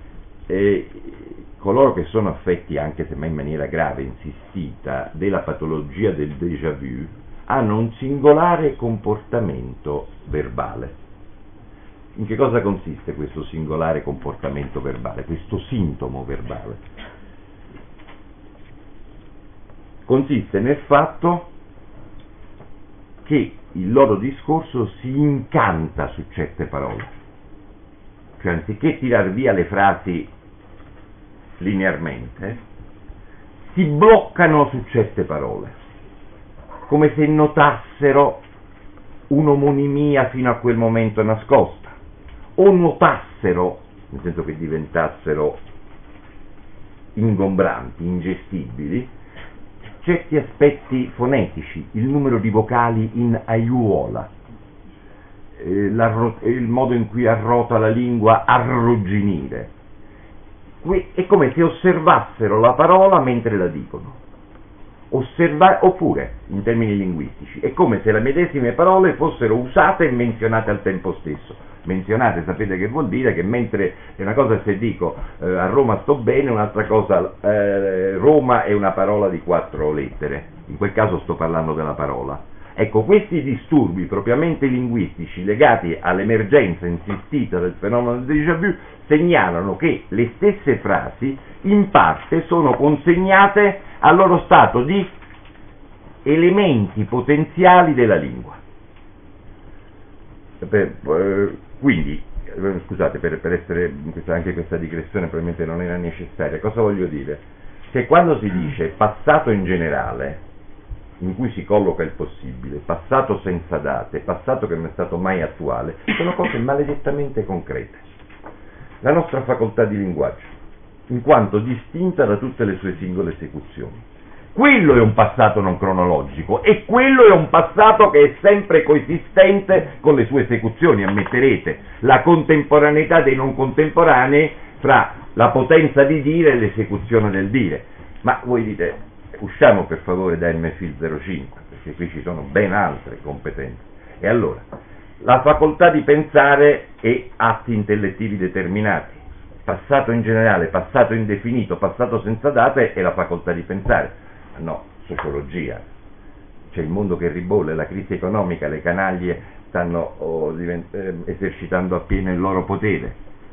coloro che sono affetti, anche se mai in maniera grave, insistita, della patologia del déjà vu, hanno un singolare comportamento verbale. In che cosa consiste questo singolare comportamento verbale, questo sintomo verbale? Consiste nel fatto che il loro discorso si incanta su certe parole, cioè anziché tirar via le frasi linearmente, si bloccano su certe parole, come se notassero un'omonimia fino a quel momento nascosta, o notassero, nel senso che diventassero ingombranti, ingestibili, certi aspetti fonetici, il numero di vocali in aiuola, il modo in cui arrota la lingua, arrugginire. È come se osservassero la parola mentre la dicono. Oppure, in termini linguistici, è come se le medesime parole fossero usate e menzionate al tempo stesso. Menzionate, sapete che vuol dire? Che mentre è una cosa se dico a Roma sto bene, un'altra cosa Roma è una parola di 4 lettere, in quel caso sto parlando della parola. Ecco, questi disturbi propriamente linguistici legati all'emergenza insistita del fenomeno del déjà vu segnalano che le stesse frasi in parte sono consegnate al loro stato di elementi potenziali della lingua. Quindi, scusate, per essere anche questa digressione probabilmente non era necessaria. Cosa voglio dire? Che quando si dice passato in generale, in cui si colloca il possibile, passato senza date, passato che non è stato mai attuale, sono cose maledettamente concrete. La nostra facoltà di linguaggio, in quanto distinta da tutte le sue singole esecuzioni. Quello è un passato non cronologico e quello è un passato che è sempre coesistente con le sue esecuzioni. Ammetterete la contemporaneità dei non contemporanei fra la potenza di dire e l'esecuzione del dire. Ma voi dite, usciamo per favore da MFIL 05, perché qui ci sono ben altre competenze. E allora, la facoltà di pensare e atti intellettivi determinati. Passato in generale, passato indefinito, passato senza date è la facoltà di pensare. No, sociologia, c'è il mondo che ribolle, la crisi economica, le canaglie stanno esercitando appieno il loro potere,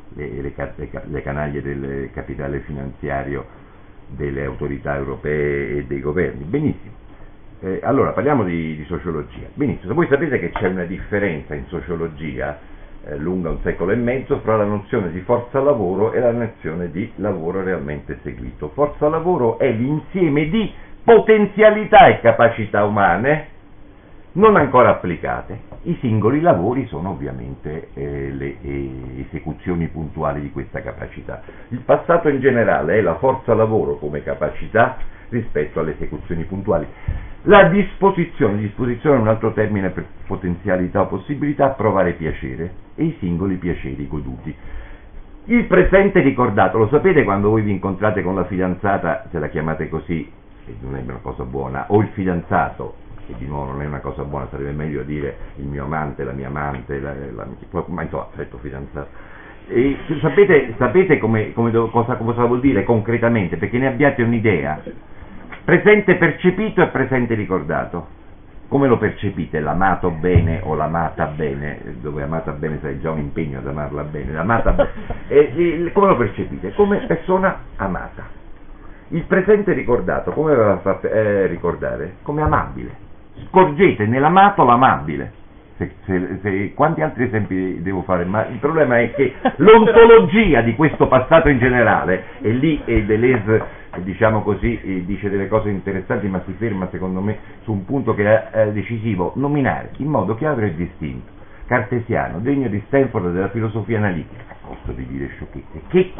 le canaglie del capitale finanziario delle autorità europee e dei governi. Benissimo, allora parliamo di sociologia. Benissimo, voi sapete che c'è una differenza in sociologia lunga 1 secolo e mezzo fra la nozione di forza lavoro e la nozione di lavoro realmente eseguito. Forza lavoro è l'insieme di potenzialità e capacità umane non ancora applicate. I singoli lavori sono ovviamente le esecuzioni puntuali di questa capacità. Il passato in generale è la forza lavoro come capacità rispetto alle esecuzioni puntuali. La disposizione è un altro termine per potenzialità o possibilità, provare piacere, e i singoli piaceri goduti. Il presente ricordato, lo sapete quando voi vi incontrate con la fidanzata, se la chiamate così, che non è una cosa buona, o il fidanzato, che di nuovo non è una cosa buona, sarebbe meglio dire il mio amante, la mia amante, ma insomma, detto fidanzato. E sapete cosa vuol dire concretamente, perché ne abbiate un'idea. Presente percepito e presente ricordato. Come lo percepite? L'amato bene o l'amata bene? Dove amata bene sarà già un impegno ad amarla bene. L'amata bene. Come lo percepite? Come persona amata. Il presente ricordato, come va a far ricordare? Come amabile. Scorgete nell'amato l'amabile. Quanti altri esempi devo fare? Ma il problema è che l'ontologia di questo passato in generale, e lì Deleuze, diciamo così, dice delle cose interessanti, ma si ferma secondo me su un punto che è decisivo: nominare in modo chiaro e distinto, cartesiano, degno di Stanford della filosofia analitica, a costo di dire sciocchezze.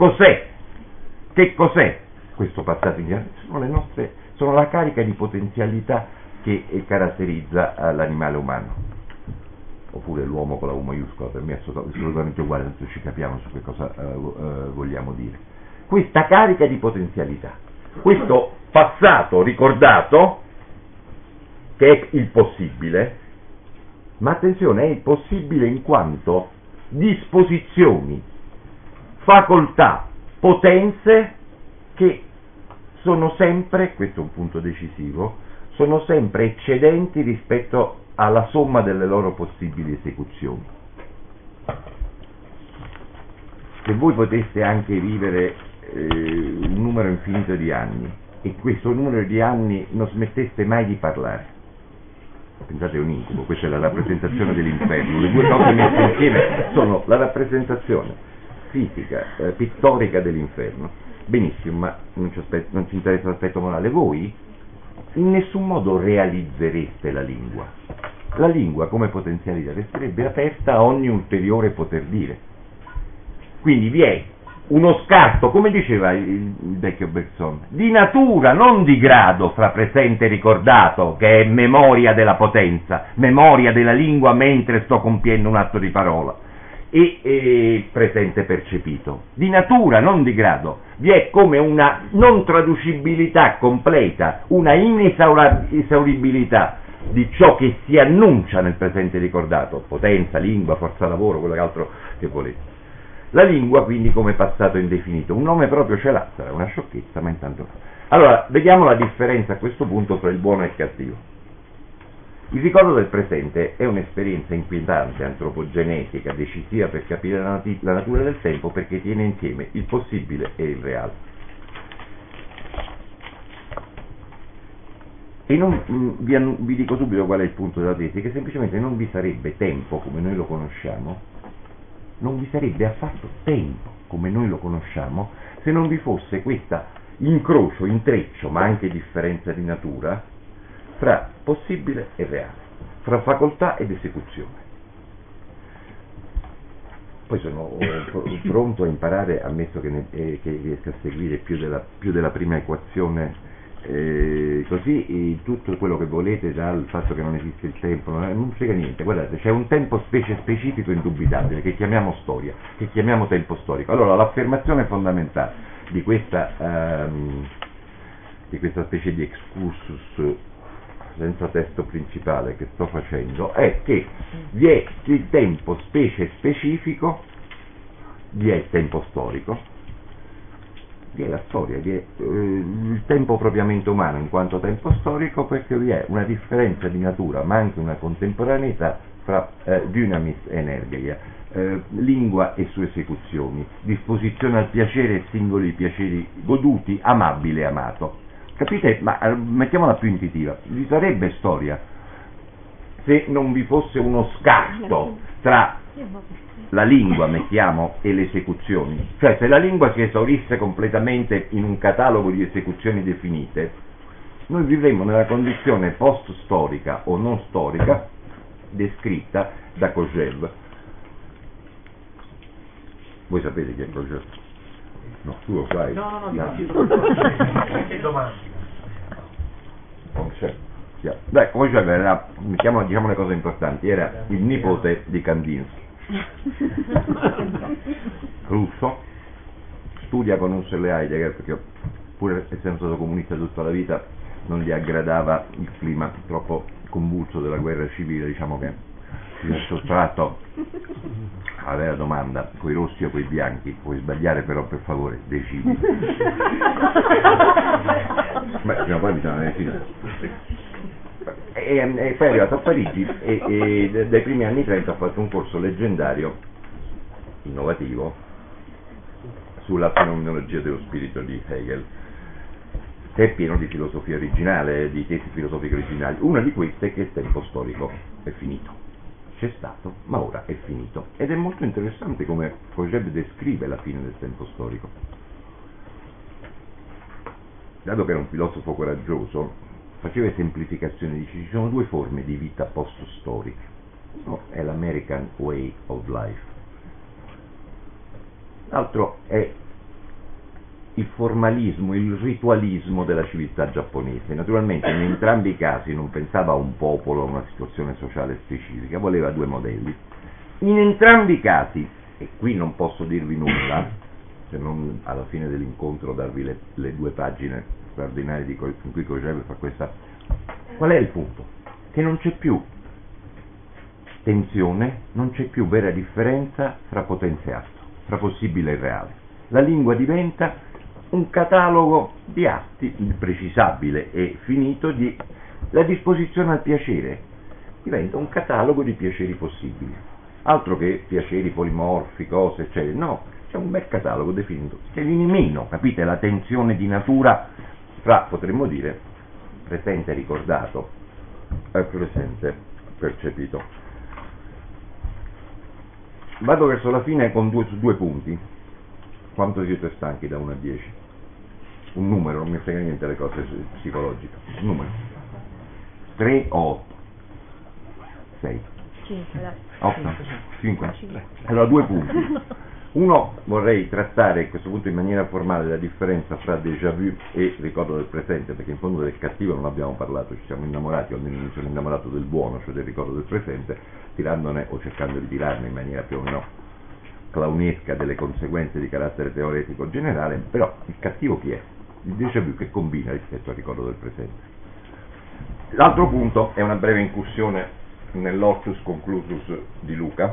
Che cos'è questo passato in generale? Sono la carica di potenzialità che caratterizza l'animale umano, oppure l'uomo con la U maiuscola. Per me è assolutamente uguale, tanto ci capiamo su che cosa vogliamo dire. Questa carica di potenzialità, questo passato ricordato, che è il possibile, ma attenzione, è possibile in quanto disposizioni, facoltà, potenze che sono sempre, questo è un punto decisivo, sono sempre eccedenti rispetto alla somma delle loro possibili esecuzioni. Se voi poteste anche vivere un numero infinito di anni e questo numero di anni non smetteste mai di parlare, pensate, è un incubo, questa è la rappresentazione dell'inferno, le due cose messe insieme sono la rappresentazione fisica, pittorica dell'inferno. Benissimo, ma non ci interessa l'aspetto morale. Voi in nessun modo realizzereste la lingua. La lingua come potenzialità resterebbe aperta a ogni ulteriore poter dire. Quindi vi è uno scarto, come diceva il vecchio Bergson, di natura, non di grado, fra presente e ricordato, che è memoria della potenza, memoria della lingua mentre sto compiendo un atto di parola, e presente percepito. Di natura, non di grado. Vi è come una non traducibilità completa, una inesauribilità di ciò che si annuncia nel presente ricordato, potenza, lingua, forza lavoro, quello che altro che volete. La lingua quindi come passato indefinito, un nome proprio ce l'ha, sarà una sciocchezza, ma intanto. Allora, vediamo la differenza a questo punto tra il buono e il cattivo. Il ricordo del presente è un'esperienza inquietante, antropogenetica, decisiva per capire la natura del tempo, perché tiene insieme il possibile e il reale. E non vi dico subito qual è il punto della tesi, che semplicemente non vi sarebbe tempo come noi lo conosciamo, non vi sarebbe affatto tempo come noi lo conosciamo, se non vi fosse questo incrocio, intreccio, ma anche differenza di natura, fra possibile e reale, fra facoltà ed esecuzione. Poi sono pronto a imparare, ammesso che riesca a seguire più della prima equazione, così tutto quello che volete, dal fatto che non esiste il tempo, non frega niente. Guardate, c'è un tempo specie specifico indubitabile che chiamiamo storia, che chiamiamo tempo storico. Allora l'affermazione fondamentale di questa specie di excursus senza testo principale che sto facendo è che vi è il tempo specie specifico, vi è il tempo storico, vi è la storia, vi è il tempo propriamente umano in quanto tempo storico, perché vi è una differenza di natura ma anche una contemporaneità fra dynamis e energia, lingua e sue esecuzioni, disposizione al piacere e singoli piaceri goduti, amabile e amato. Capite? Ma mettiamola più intuitiva, vi sarebbe storia se non vi fosse uno scarto tra la lingua, mettiamo, e le esecuzioni. Cioè, se la lingua si esaurisse completamente in un catalogo di esecuzioni definite, noi vivremmo nella condizione post-storica o non storica descritta da Kojève. Voi sapete chi è Kojève? No, tu lo sai. No, che domanda. Non c'è. Beh, Kojève era, diciamo le cose importanti, era il nipote di Kandinsky. Russo, studia con Husserl e Heidegger, perché pur essendo stato comunista tutta la vita non gli aggradava il clima troppo convulso della guerra civile, diciamo che si è sottratto alla vera domanda, coi rossi o coi bianchi. Puoi sbagliare, però per favore decidi. Beh, prima o poi bisogna decidere. E poi è arrivato a Parigi e dai primi anni 30 ha fatto un corso leggendario, innovativo, sulla fenomenologia dello spirito di Hegel, che è pieno di filosofia originale, di tesi filosofiche originali. Una di queste è che il tempo storico è finito. C'è stato, ma ora è finito. Ed è molto interessante come Kojève descrive la fine del tempo storico. Dato che era un filosofo coraggioso, faceva esemplificazioni, dice ci sono due forme di vita post-storica. Uno è l'American Way of Life, l'altro è il formalismo, il ritualismo della civiltà giapponese. Naturalmente in entrambi i casi non pensava a un popolo, a una situazione sociale specifica, voleva due modelli. In entrambi i casi, e qui non posso dirvi nulla, se non alla fine dell'incontro darvi le due pagine straordinarie in cui Kojève fa questa. Qual è il punto? Che non c'è più tensione non c'è più vera differenza fra potenza e atto, fra possibile e reale. La lingua diventa un catalogo di atti imprecisabile e finito di la disposizione al piacere, diventa un catalogo di piaceri possibili, altro che piaceri polimorfi, cose eccetera, no, c'è un bel catalogo definito, che viene meno, capite, la tensione di natura fra, potremmo dire, presente ricordato e presente percepito. Vado verso la fine con due punti. Quanto siete stanchi da 1 a 10? Un numero, non mi frega niente le cose psicologiche. Un numero. 3 o 8? 6? 5, dai. 8? 5? Allora 2 punti. Uno, vorrei trattare a questo punto in maniera formale la differenza fra déjà vu e ricordo del presente, perché in fondo del cattivo non abbiamo parlato, ci siamo innamorati, o almeno mi sono innamorato del buono, cioè del ricordo del presente, tirandone o cercando di tirarne in maniera più o meno clownesca delle conseguenze di carattere teoretico generale, però il cattivo chi è? Il déjà vu che combina rispetto al ricordo del presente. L'altro punto è una breve incursione nell'ortus conclusus di Luca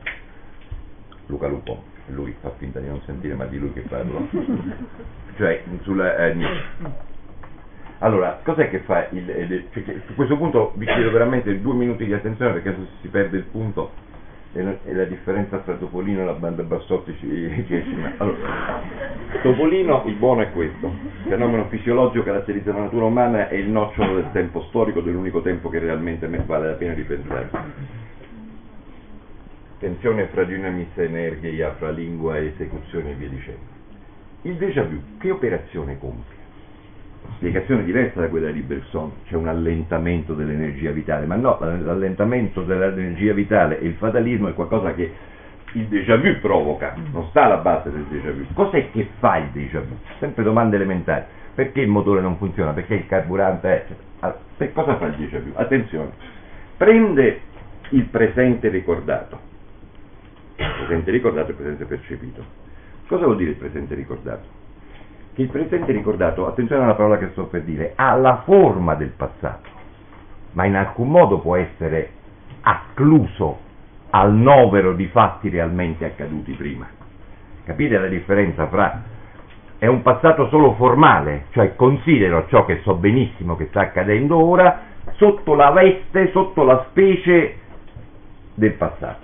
Lupo, lui fa finta di non sentire, ma di lui che parlo, cioè sulla Nietzsche. Allora, cos'è che fa cioè, su questo punto vi chiedo veramente 2 minuti di attenzione, perché se si perde il punto e la differenza tra Topolino e la banda Bassotti ci esce. Allora, Topolino, il buono è questo: il fenomeno fisiologico caratterizza la natura umana, è il nocciolo del tempo storico, dell'unico tempo che realmente vale la pena di pensare. Tensione fra dinamis energia, fra lingua e esecuzione e via dicendo. Il déjà vu che operazione compie? Spiegazione diversa da quella di Bergson, c'è un allentamento dell'energia vitale, ma no, l'allentamento dell'energia vitale e il fatalismo è qualcosa che il déjà vu provoca, non sta alla base del déjà vu. Cos'è che fa il déjà vu? Sempre domande elementari. Perché il motore non funziona? Perché il carburante è... Per cosa fa il déjà vu? Attenzione, prende il presente ricordato, presente ricordato e presente percepito. Cosa vuol dire il presente ricordato? Che il presente ricordato, attenzione alla parola che sto per dire, ha la forma del passato, ma in alcun modo può essere accluso al novero di fatti realmente accaduti prima. Capite la differenza fra... è un passato solo formale, cioè considero ciò che so benissimo che sta accadendo ora sotto la veste, sotto la specie del passato.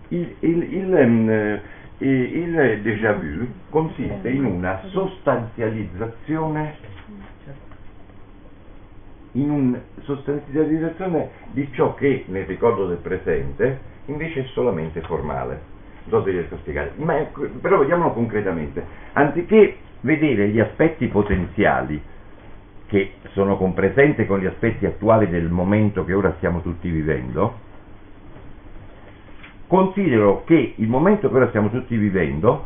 Il déjà vu consiste in una sostanzializzazione di ciò che nel ricordo del presente invece è solamente formale. Non so se riesco a spiegare, però vediamolo concretamente. Anziché vedere gli aspetti potenziali che sono compresenti con gli aspetti attuali del momento che ora stiamo tutti vivendo, considero che il momento che ora stiamo tutti vivendo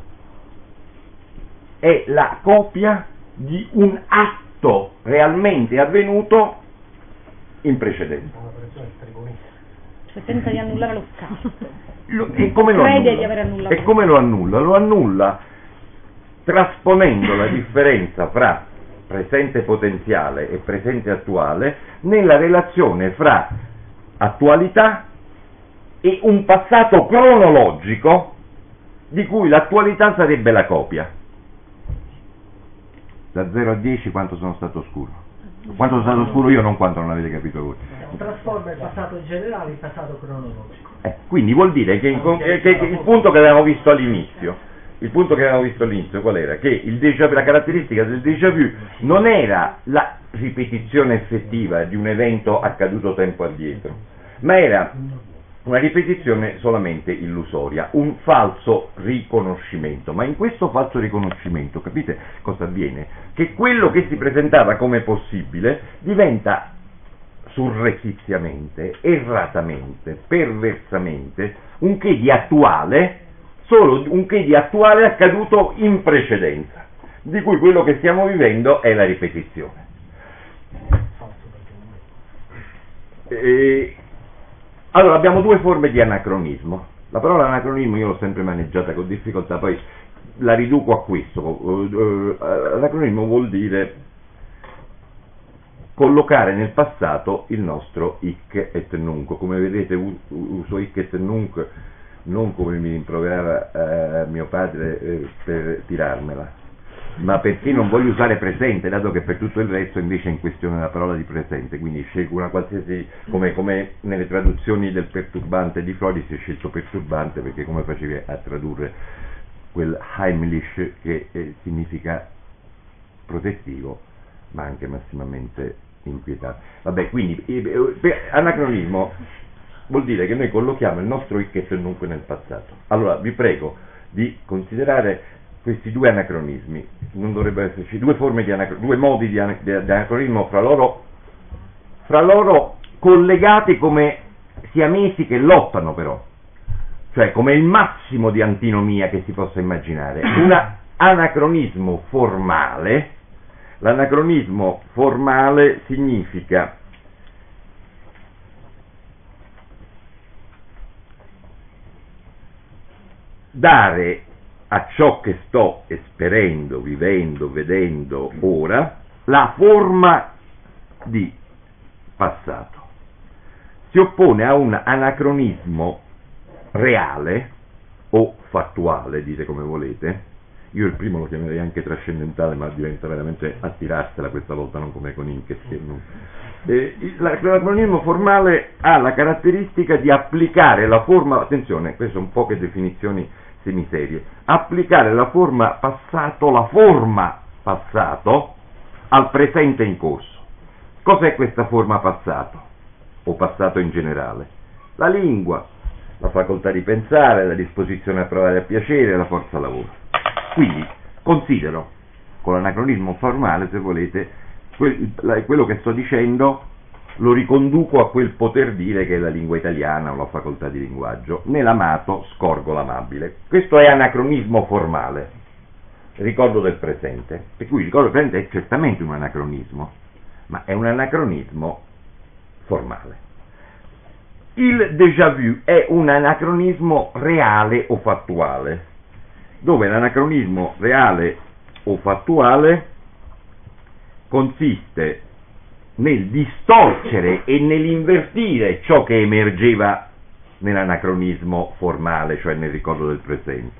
è la copia di un atto realmente avvenuto in precedenza. Cioè tenta di annullare lo scatto. E come lo Crede annulla? di aver annullato. E come lo annulla? Lo annulla trasponendo la differenza fra presente potenziale e presente attuale nella relazione fra attualità e un passato cronologico di cui l'attualità sarebbe la copia. Da 0 a 10 quanto sono stato scuro? Quanto sono stato scuro io, non quanto non avete capito voi. Trasforma il passato generale in passato cronologico. Quindi vuol dire che il punto che avevamo visto all'inizio, qual era? Che la caratteristica del déjà vu non era la ripetizione effettiva di un evento accaduto tempo addietro, ma era una ripetizione solamente illusoria, un falso riconoscimento. Ma in questo falso riconoscimento, capite cosa avviene? Che quello che si presentava come possibile diventa surrettiziamente, erratamente, perversamente un che di attuale, solo un che di attuale accaduto in precedenza, di cui quello che stiamo vivendo è la ripetizione. Allora abbiamo 2 forme di anacronismo. La parola anacronismo io l'ho sempre maneggiata con difficoltà, poi la riduco a questo. Anacronismo vuol dire collocare nel passato il nostro hic et nunc. Come vedete uso hic et nunc non come mi rimproverava mio padre per tirarmela, ma perché non voglio usare presente, dato che per tutto il resto invece è in questione la parola di presente, quindi scelgo una qualsiasi, come nelle traduzioni del perturbante di Freud si è scelto perturbante perché come facevi a tradurre quel heimlich che significa protettivo ma anche massimamente inquietante. Vabbè, quindi anacronismo vuol dire che noi collochiamo il nostro hic et nunc nel passato. Allora vi prego di considerare questi due anacronismi, non dovrebbero esserci due forme di due modi di anacronismo fra loro collegati come siamesi che lottano però, cioè come il massimo di antinomia che si possa immaginare. Un anacronismo formale, l'anacronismo formale significa dare a ciò che sto esperendo, vivendo, vedendo ora, la forma di passato. Si oppone a un anacronismo reale o fattuale, dite come volete. Io il primo lo chiamerei anche trascendentale, ma diventa veramente a tirarsela questa volta, non come con Inches. L'anacronismo formale ha la caratteristica di applicare la forma, attenzione, queste sono poche definizioni semiserie, applicare la forma passato al presente in corso. Cos'è questa forma passato o passato in generale? La lingua, la facoltà di pensare, la disposizione a provare a piacere, la forza lavoro. Quindi considero con l'anacronismo formale, se volete, quello che sto dicendo lo riconduco a quel poter dire che è la lingua italiana o la facoltà di linguaggio. Nell'amato scorgo l'amabile. Questo è anacronismo formale, ricordo del presente, per cui il ricordo del presente è certamente un anacronismo, ma è un anacronismo formale. Il déjà vu è un anacronismo reale o fattuale, dove l'anacronismo reale o fattuale consiste nel distorcere e nell'invertire ciò che emergeva nell'anacronismo formale, cioè nel ricordo del presente.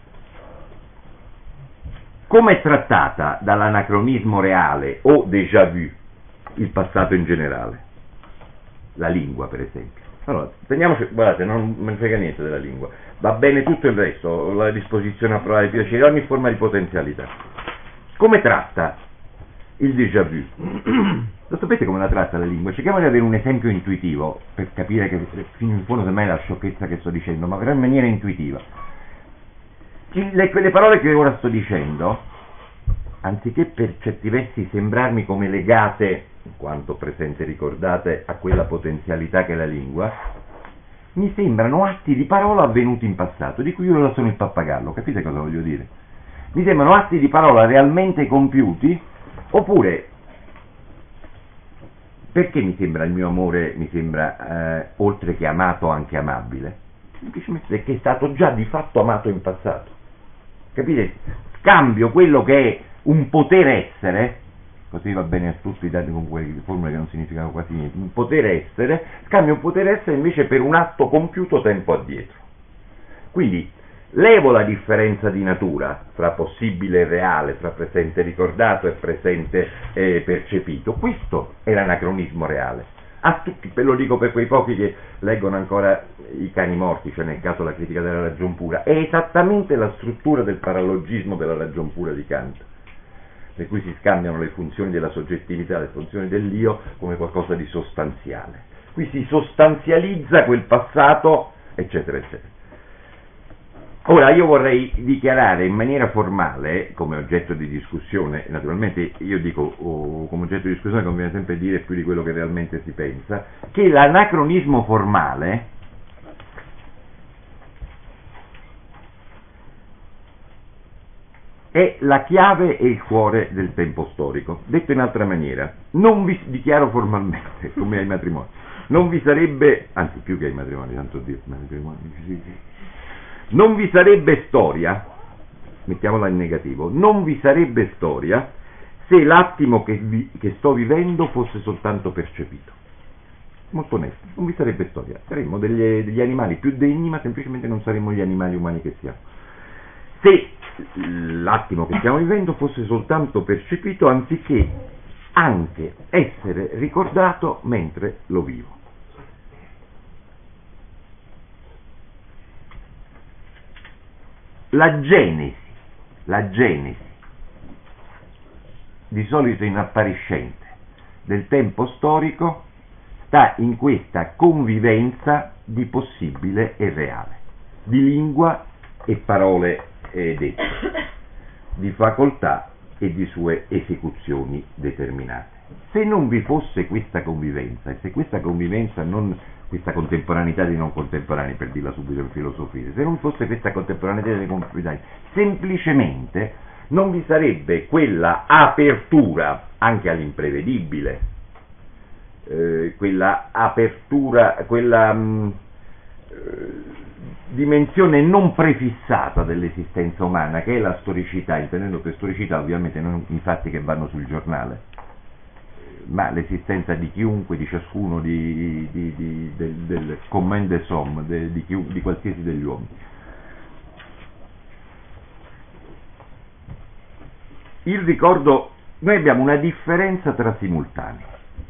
Come è trattata dall'anacronismo reale o déjà vu il passato in generale? La lingua, per esempio. Allora, teniamoci, guardate, non me ne frega niente della lingua, va bene tutto il resto, la disposizione a provare piacere, ogni forma di potenzialità. Come tratta il déjà vu? Lo sapete come la tratta la lingua? Cerchiamo di avere un esempio intuitivo per capire che fino in fondo semmai è la sciocchezza che sto dicendo, ma però in maniera intuitiva. Quelle parole che ora sto dicendo, anziché per certi versi sembrarmi come legate, in quanto presente ricordate, a quella potenzialità che è la lingua, mi sembrano atti di parola avvenuti in passato, di cui io ora sono il pappagallo, capite cosa voglio dire? Mi sembrano atti di parola realmente compiuti, oppure perché mi sembra il mio amore, mi sembra oltre che amato anche amabile? Semplicemente perché è stato già di fatto amato in passato, capite? Scambio quello che è un poter essere, così va bene a tutti dati con quelle formule che non significano quasi niente, un poter essere, scambio un poter essere invece per un atto compiuto tempo addietro. Quindi levo la differenza di natura fra possibile e reale, fra presente ricordato e presente percepito. Questo è l'anacronismo reale. A tutti, ve lo dico per quei pochi che leggono ancora i cani morti, cioè nel caso la critica della ragion pura, è esattamente la struttura del paralogismo della ragion pura di Kant, per cui si scambiano le funzioni della soggettività, le funzioni dell'io come qualcosa di sostanziale. Qui si sostanzializza quel passato, eccetera, eccetera. Ora io vorrei dichiarare in maniera formale, come oggetto di discussione, naturalmente io dico come oggetto di discussione conviene sempre dire più di quello che realmente si pensa, che l'anacronismo formale è la chiave e il cuore del tempo storico. Detto in altra maniera, non vi dichiaro formalmente, come ai matrimoni, non vi sarebbe, anzi più che ai matrimoni, tanto Dio, non vi sarebbe storia, mettiamola in negativo, non vi sarebbe storia se l'attimo che sto vivendo fosse soltanto percepito. Molto onesto, non vi sarebbe storia, saremmo degli animali più degni, ma semplicemente non saremmo gli animali umani che siamo. Se l'attimo che stiamo vivendo fosse soltanto percepito, anziché anche essere ricordato mentre lo vivo. La genesi, di solito in appariscente, del tempo storico sta in questa convivenza di possibile e reale, di lingua e parole dette, di facoltà e di sue esecuzioni determinate. Se non vi fosse questa convivenza, e se questa convivenza questa contemporaneità di non contemporanei, per dirla subito in filosofia, se non fosse questa contemporaneità dei contemporanei, semplicemente non vi sarebbe quella apertura anche all'imprevedibile, quella apertura, quella dimensione non prefissata dell'esistenza umana, che è la storicità, intendendo per storicità ovviamente non i fatti che vanno sul giornale, ma l'esistenza di chiunque, di ciascuno, del commun des hommes, di qualsiasi degli uomini. Il ricordo, noi abbiamo una differenza tra simultanei,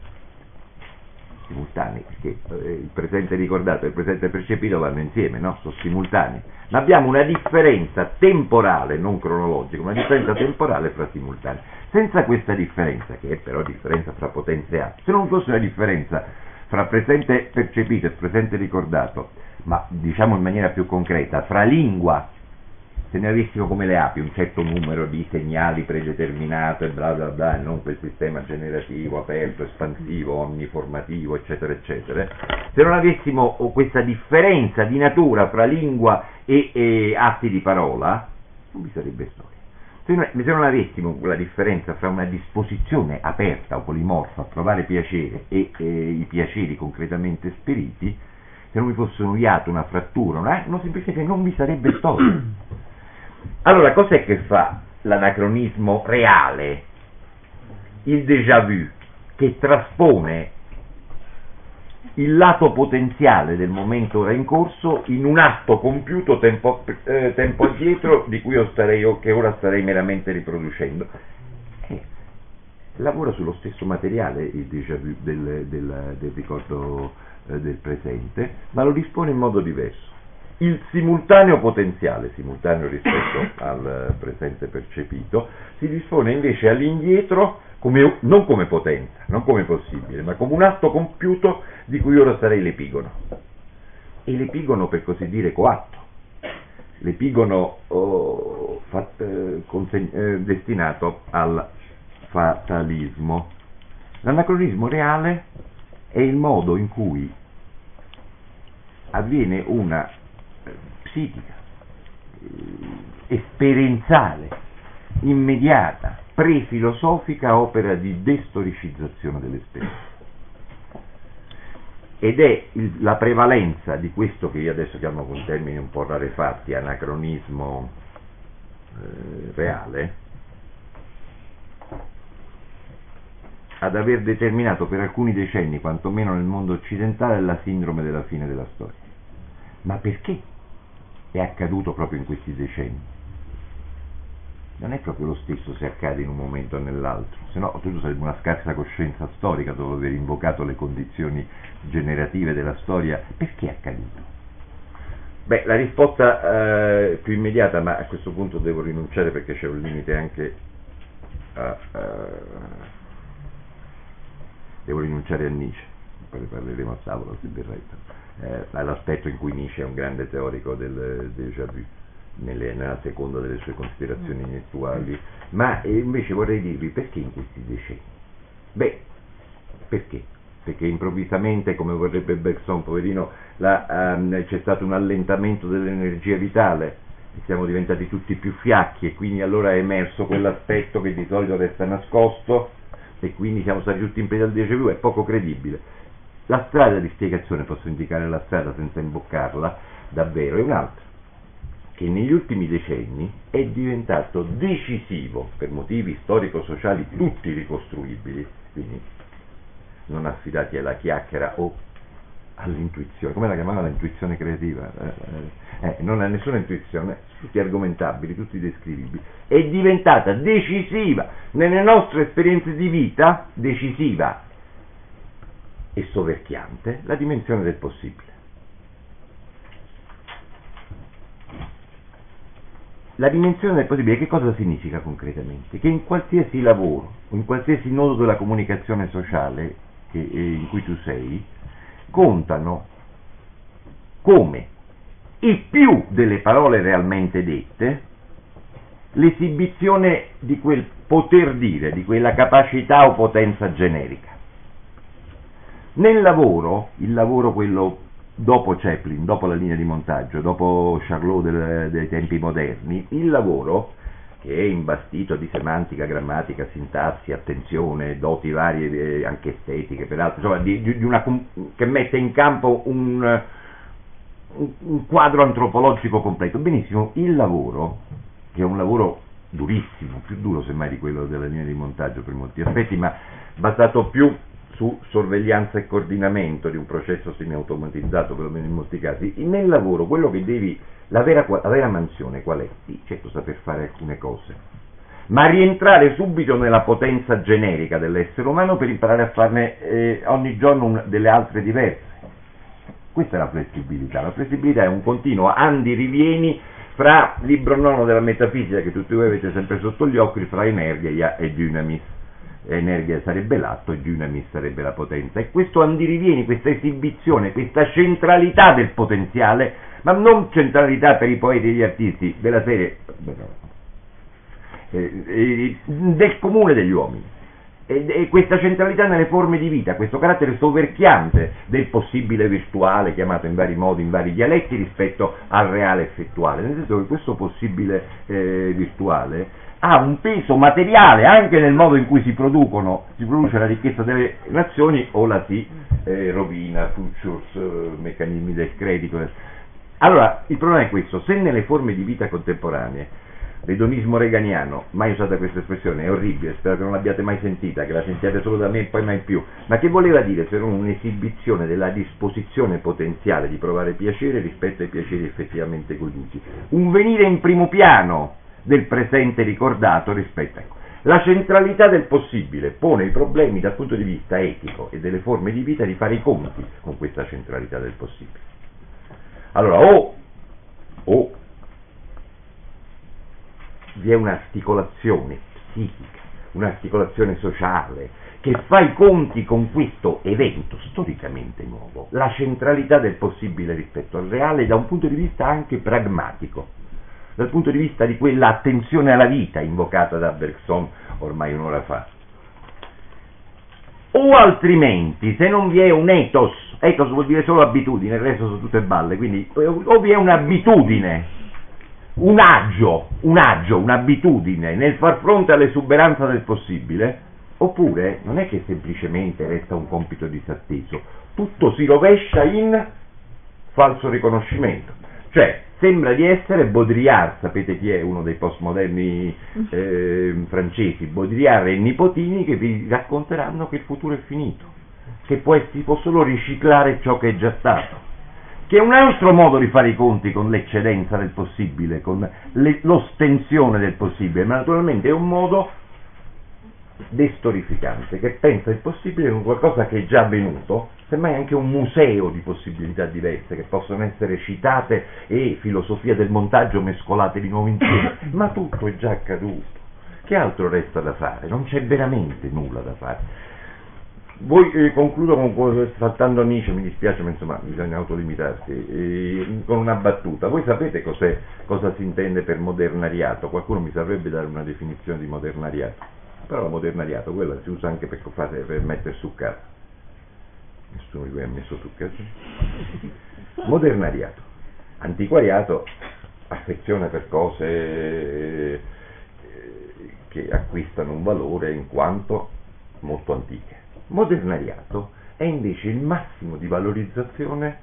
perché il presente ricordato e il presente percepito vanno insieme, no? Sono simultanei, ma abbiamo una differenza temporale, non cronologica, una differenza temporale fra simultanei. Senza questa differenza, che è però differenza fra potenze A, se non fosse una differenza fra presente percepito e presente ricordato, ma diciamo in maniera più concreta, fra lingua, se ne avessimo come le api un certo numero di segnali predeterminato e bla bla bla, e non quel sistema generativo, aperto, espansivo, omniformativo, eccetera eccetera, se non avessimo questa differenza di natura fra lingua e atti di parola, non vi sarebbe storia. Se non avessimo quella differenza fra una disposizione aperta o polimorfa a provare piacere e i piaceri concretamente esperiti, se non vi fosse un iato, una frattura, no, semplicemente non vi sarebbe storia. Allora, cos'è che fa l'anacronismo reale, il déjà vu, che traspone il lato potenziale del momento ora in corso in un atto compiuto tempo addietro, di cui che ora starei meramente riproducendo? Lavora sullo stesso materiale il déjà vu del ricordo del presente, ma lo dispone in modo diverso. Il simultaneo potenziale, simultaneo rispetto al presente percepito, si dispone invece all'indietro non come potenza, non come possibile, ma come un atto compiuto di cui ora sarei l'epigono. E l'epigono, per così dire, coatto, l'epigono destinato al fatalismo. L'anacronismo reale è il modo in cui avviene una psichica, esperienziale, immediata, pre-filosofica opera di destoricizzazione dell'esperienza. Ed è la prevalenza di questo che io adesso chiamo con termini un po' rarefatti, anacronismo reale, ad aver determinato per alcuni decenni, quantomeno nel mondo occidentale, la sindrome della fine della storia. Ma perché è accaduto proprio in questi decenni? Non è proprio lo stesso se accade in un momento o nell'altro, se no tutto sarebbe una scarsa coscienza storica dopo aver invocato le condizioni generative della storia. Perché è accaduto? Beh, la risposta più immediata, ma a questo punto devo rinunciare perché c'è un limite anche devo rinunciare a Nietzsche, poi ne parleremo a tavola se verrà, all'aspetto in cui Nietzsche è un grande teorico del déjà vu, nella seconda delle sue considerazioni intellettuali, ma invece vorrei dirvi perché in questi decenni. Beh, perché? Perché improvvisamente, come vorrebbe Bergson, poverino, c'è stato un allentamento dell'energia vitale, siamo diventati tutti più fiacchi e quindi allora è emerso quell'aspetto che di solito resta nascosto e quindi siamo stati tutti in preda al déjà vu. È poco credibile. La strada di spiegazione, posso indicare la strada senza imboccarla davvero, è un'altra. che negli ultimi decenni è diventato decisivo per motivi storico-sociali tutti ricostruibili, quindi non affidati alla chiacchiera o all'intuizione, come la chiamava l'intuizione creativa? Non ha nessuna intuizione, tutti argomentabili, tutti descrivibili, è diventata decisiva nelle nostre esperienze di vita, decisiva e soverchiante la dimensione del possibile. La dimensione del possibile che cosa significa concretamente? Che in qualsiasi lavoro, in qualsiasi nodo della comunicazione sociale in cui tu sei, contano come il più delle parole realmente dette l'esibizione di quel poter dire, di quella capacità o potenza generica. Nel lavoro, il lavoro quello dopo Chaplin, dopo la linea di montaggio, dopo Charlot dei tempi moderni, il lavoro che è imbastito di semantica, grammatica, sintassi, attenzione, doti varie anche estetiche, peraltro, insomma, che mette in campo un quadro antropologico completo. Benissimo, il lavoro, che è un lavoro durissimo, più duro semmai di quello della linea di montaggio per molti aspetti, ma basato più su sorveglianza e coordinamento di un processo semiautomatizzato, perlomeno in molti casi, nel lavoro quello che devi, la vera mansione qual è? Sì, certo saper fare alcune cose, ma rientrare subito nella potenza generica dell'essere umano per imparare a farne ogni giorno delle altre diverse. Questa è la flessibilità. La flessibilità è un continuo andi-rivieni fra libro nono della metafisica, che tutti voi avete sempre sotto gli occhi, fra energia e dynamis. Energia sarebbe l'atto e dynamis sarebbe la potenza, e questo andirivieni, questa esibizione, questa centralità del potenziale, ma non centralità per i poeti e gli artisti della serie del comune degli uomini, e questa centralità nelle forme di vita, questo carattere soverchiante del possibile virtuale, chiamato in vari modi, in vari dialetti, rispetto al reale effettuale, nel senso che questo possibile virtuale ha un peso materiale anche nel modo in cui si produce la ricchezza delle nazioni, o la si rovina, futures, meccanismi del credito. Allora, il problema è questo: se nelle forme di vita contemporanee l'edonismo reganiano, mai usata questa espressione, è orribile, spero che non l'abbiate mai sentita, che la sentiate solo da me e poi mai più, ma che voleva dire se non un'esibizione della disposizione potenziale di provare piacere rispetto ai piaceri effettivamente goduti, un venire in primo piano del presente ricordato rispetto, ecco. La centralità del possibile pone i problemi dal punto di vista etico e delle forme di vita di fare i conti con questa centralità del possibile. Allora, o vi è un'articolazione psichica, un'articolazione sociale che fa i conti con questo evento storicamente nuovo, la centralità del possibile rispetto al reale, da un punto di vista anche pragmatico, dal punto di vista di quella attenzione alla vita invocata da Bergson ormai un'ora fa. O altrimenti, se non vi è un ethos vuol dire solo abitudine, il resto sono tutte balle, quindi o vi è un'abitudine, un agio, un'abitudine nel far fronte all'esuberanza del possibile, oppure non è che semplicemente resta un compito disatteso, tutto si rovescia in falso riconoscimento, cioè sembra di essere Baudrillard, sapete chi è uno dei postmoderni francesi, Baudrillard e nipotini, che vi racconteranno che il futuro è finito, che si può solo riciclare ciò che è già stato, che è un altro modo di fare i conti con l'eccedenza del possibile, con l'ostensione del possibile, ma naturalmente è un modo destorificante, che pensa il possibile come qualcosa che è già avvenuto, semmai anche un museo di possibilità diverse che possono essere citate e filosofia del montaggio mescolate di nuovo insieme, ma tutto è già accaduto. Che altro resta da fare? Non c'è veramente nulla da fare. Concludo saltando Nietzsche, mi dispiace, ma insomma bisogna autolimitarsi, con una battuta. Voi sapete cosa si intende per modernariato? Qualcuno mi saprebbe dare una definizione di modernariato? Però la modernariato, quella si usa anche per mettere su casa. Nessuno di voi ha messo su casa? Modernariato. Antiquariato, affezione per cose che acquistano un valore in quanto molto antiche. Modernariato è invece il massimo di valorizzazione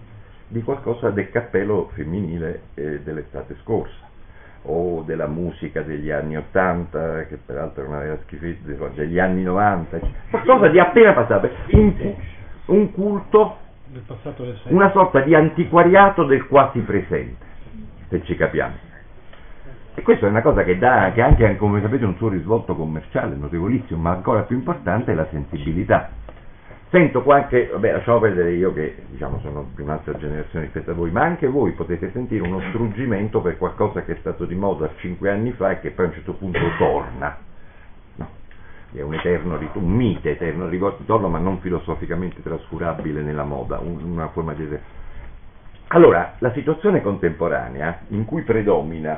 di qualcosa del cappello femminile dell'estate scorsa, o della musica degli anni 80, che peraltro è una vera schifezza, degli anni 90, qualcosa di appena passato, un culto, del passato del secolo. una sorta di antiquariato del quasi presente, se ci capiamo. E questa è una cosa che ha anche, come sapete, un suo risvolto commerciale notevolissimo, ma ancora più importante è la sensibilità. Sento qua anche, vabbè, lasciamo perdere io che diciamo sono di un'altra generazione rispetto a voi, ma anche voi potete sentire uno struggimento per qualcosa che è stato di moda 5 anni fa e che poi a un certo punto torna. No, è un mite eterno ritorno, ma non filosoficamente trascurabile nella moda, una forma di... Allora, la situazione contemporanea in cui predomina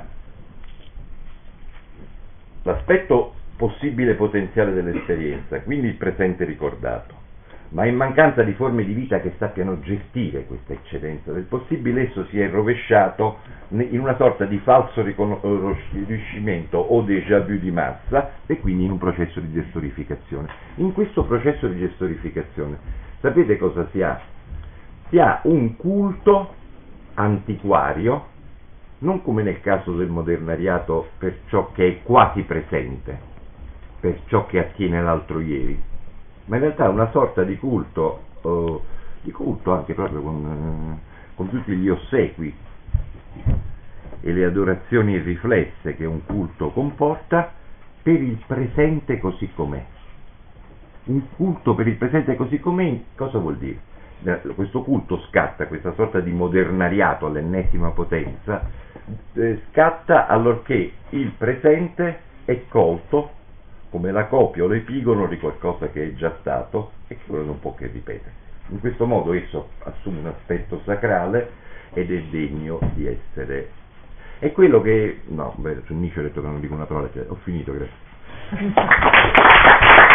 l'aspetto possibile potenziale dell'esperienza, quindi il presente ricordato, ma in mancanza di forme di vita che sappiano gestire questa eccedenza del possibile, esso si è rovesciato in una sorta di falso riconoscimento o déjà vu di massa e quindi in un processo di gestorificazione. In questo processo di gestorificazione, sapete cosa si ha? Si ha un culto antiquario, non come nel caso del modernariato per ciò che è quasi presente, per ciò che attiene l'altro ieri, ma in realtà una sorta di culto anche proprio con tutti gli ossequi e le adorazioni riflesse che un culto comporta per il presente così com'è. Un culto per il presente così com'è, cosa vuol dire? Questo culto scatta, questa sorta di modernariato all'ennesima potenza, scatta allorché il presente è colto come la copia o l'epigono di qualcosa che è già stato e che quello non può che ripetersi. In questo modo esso assume un aspetto sacrale ed è degno di essere. È quello che... No, su Nietzsche ho detto che non dico una parola, ho finito, grazie.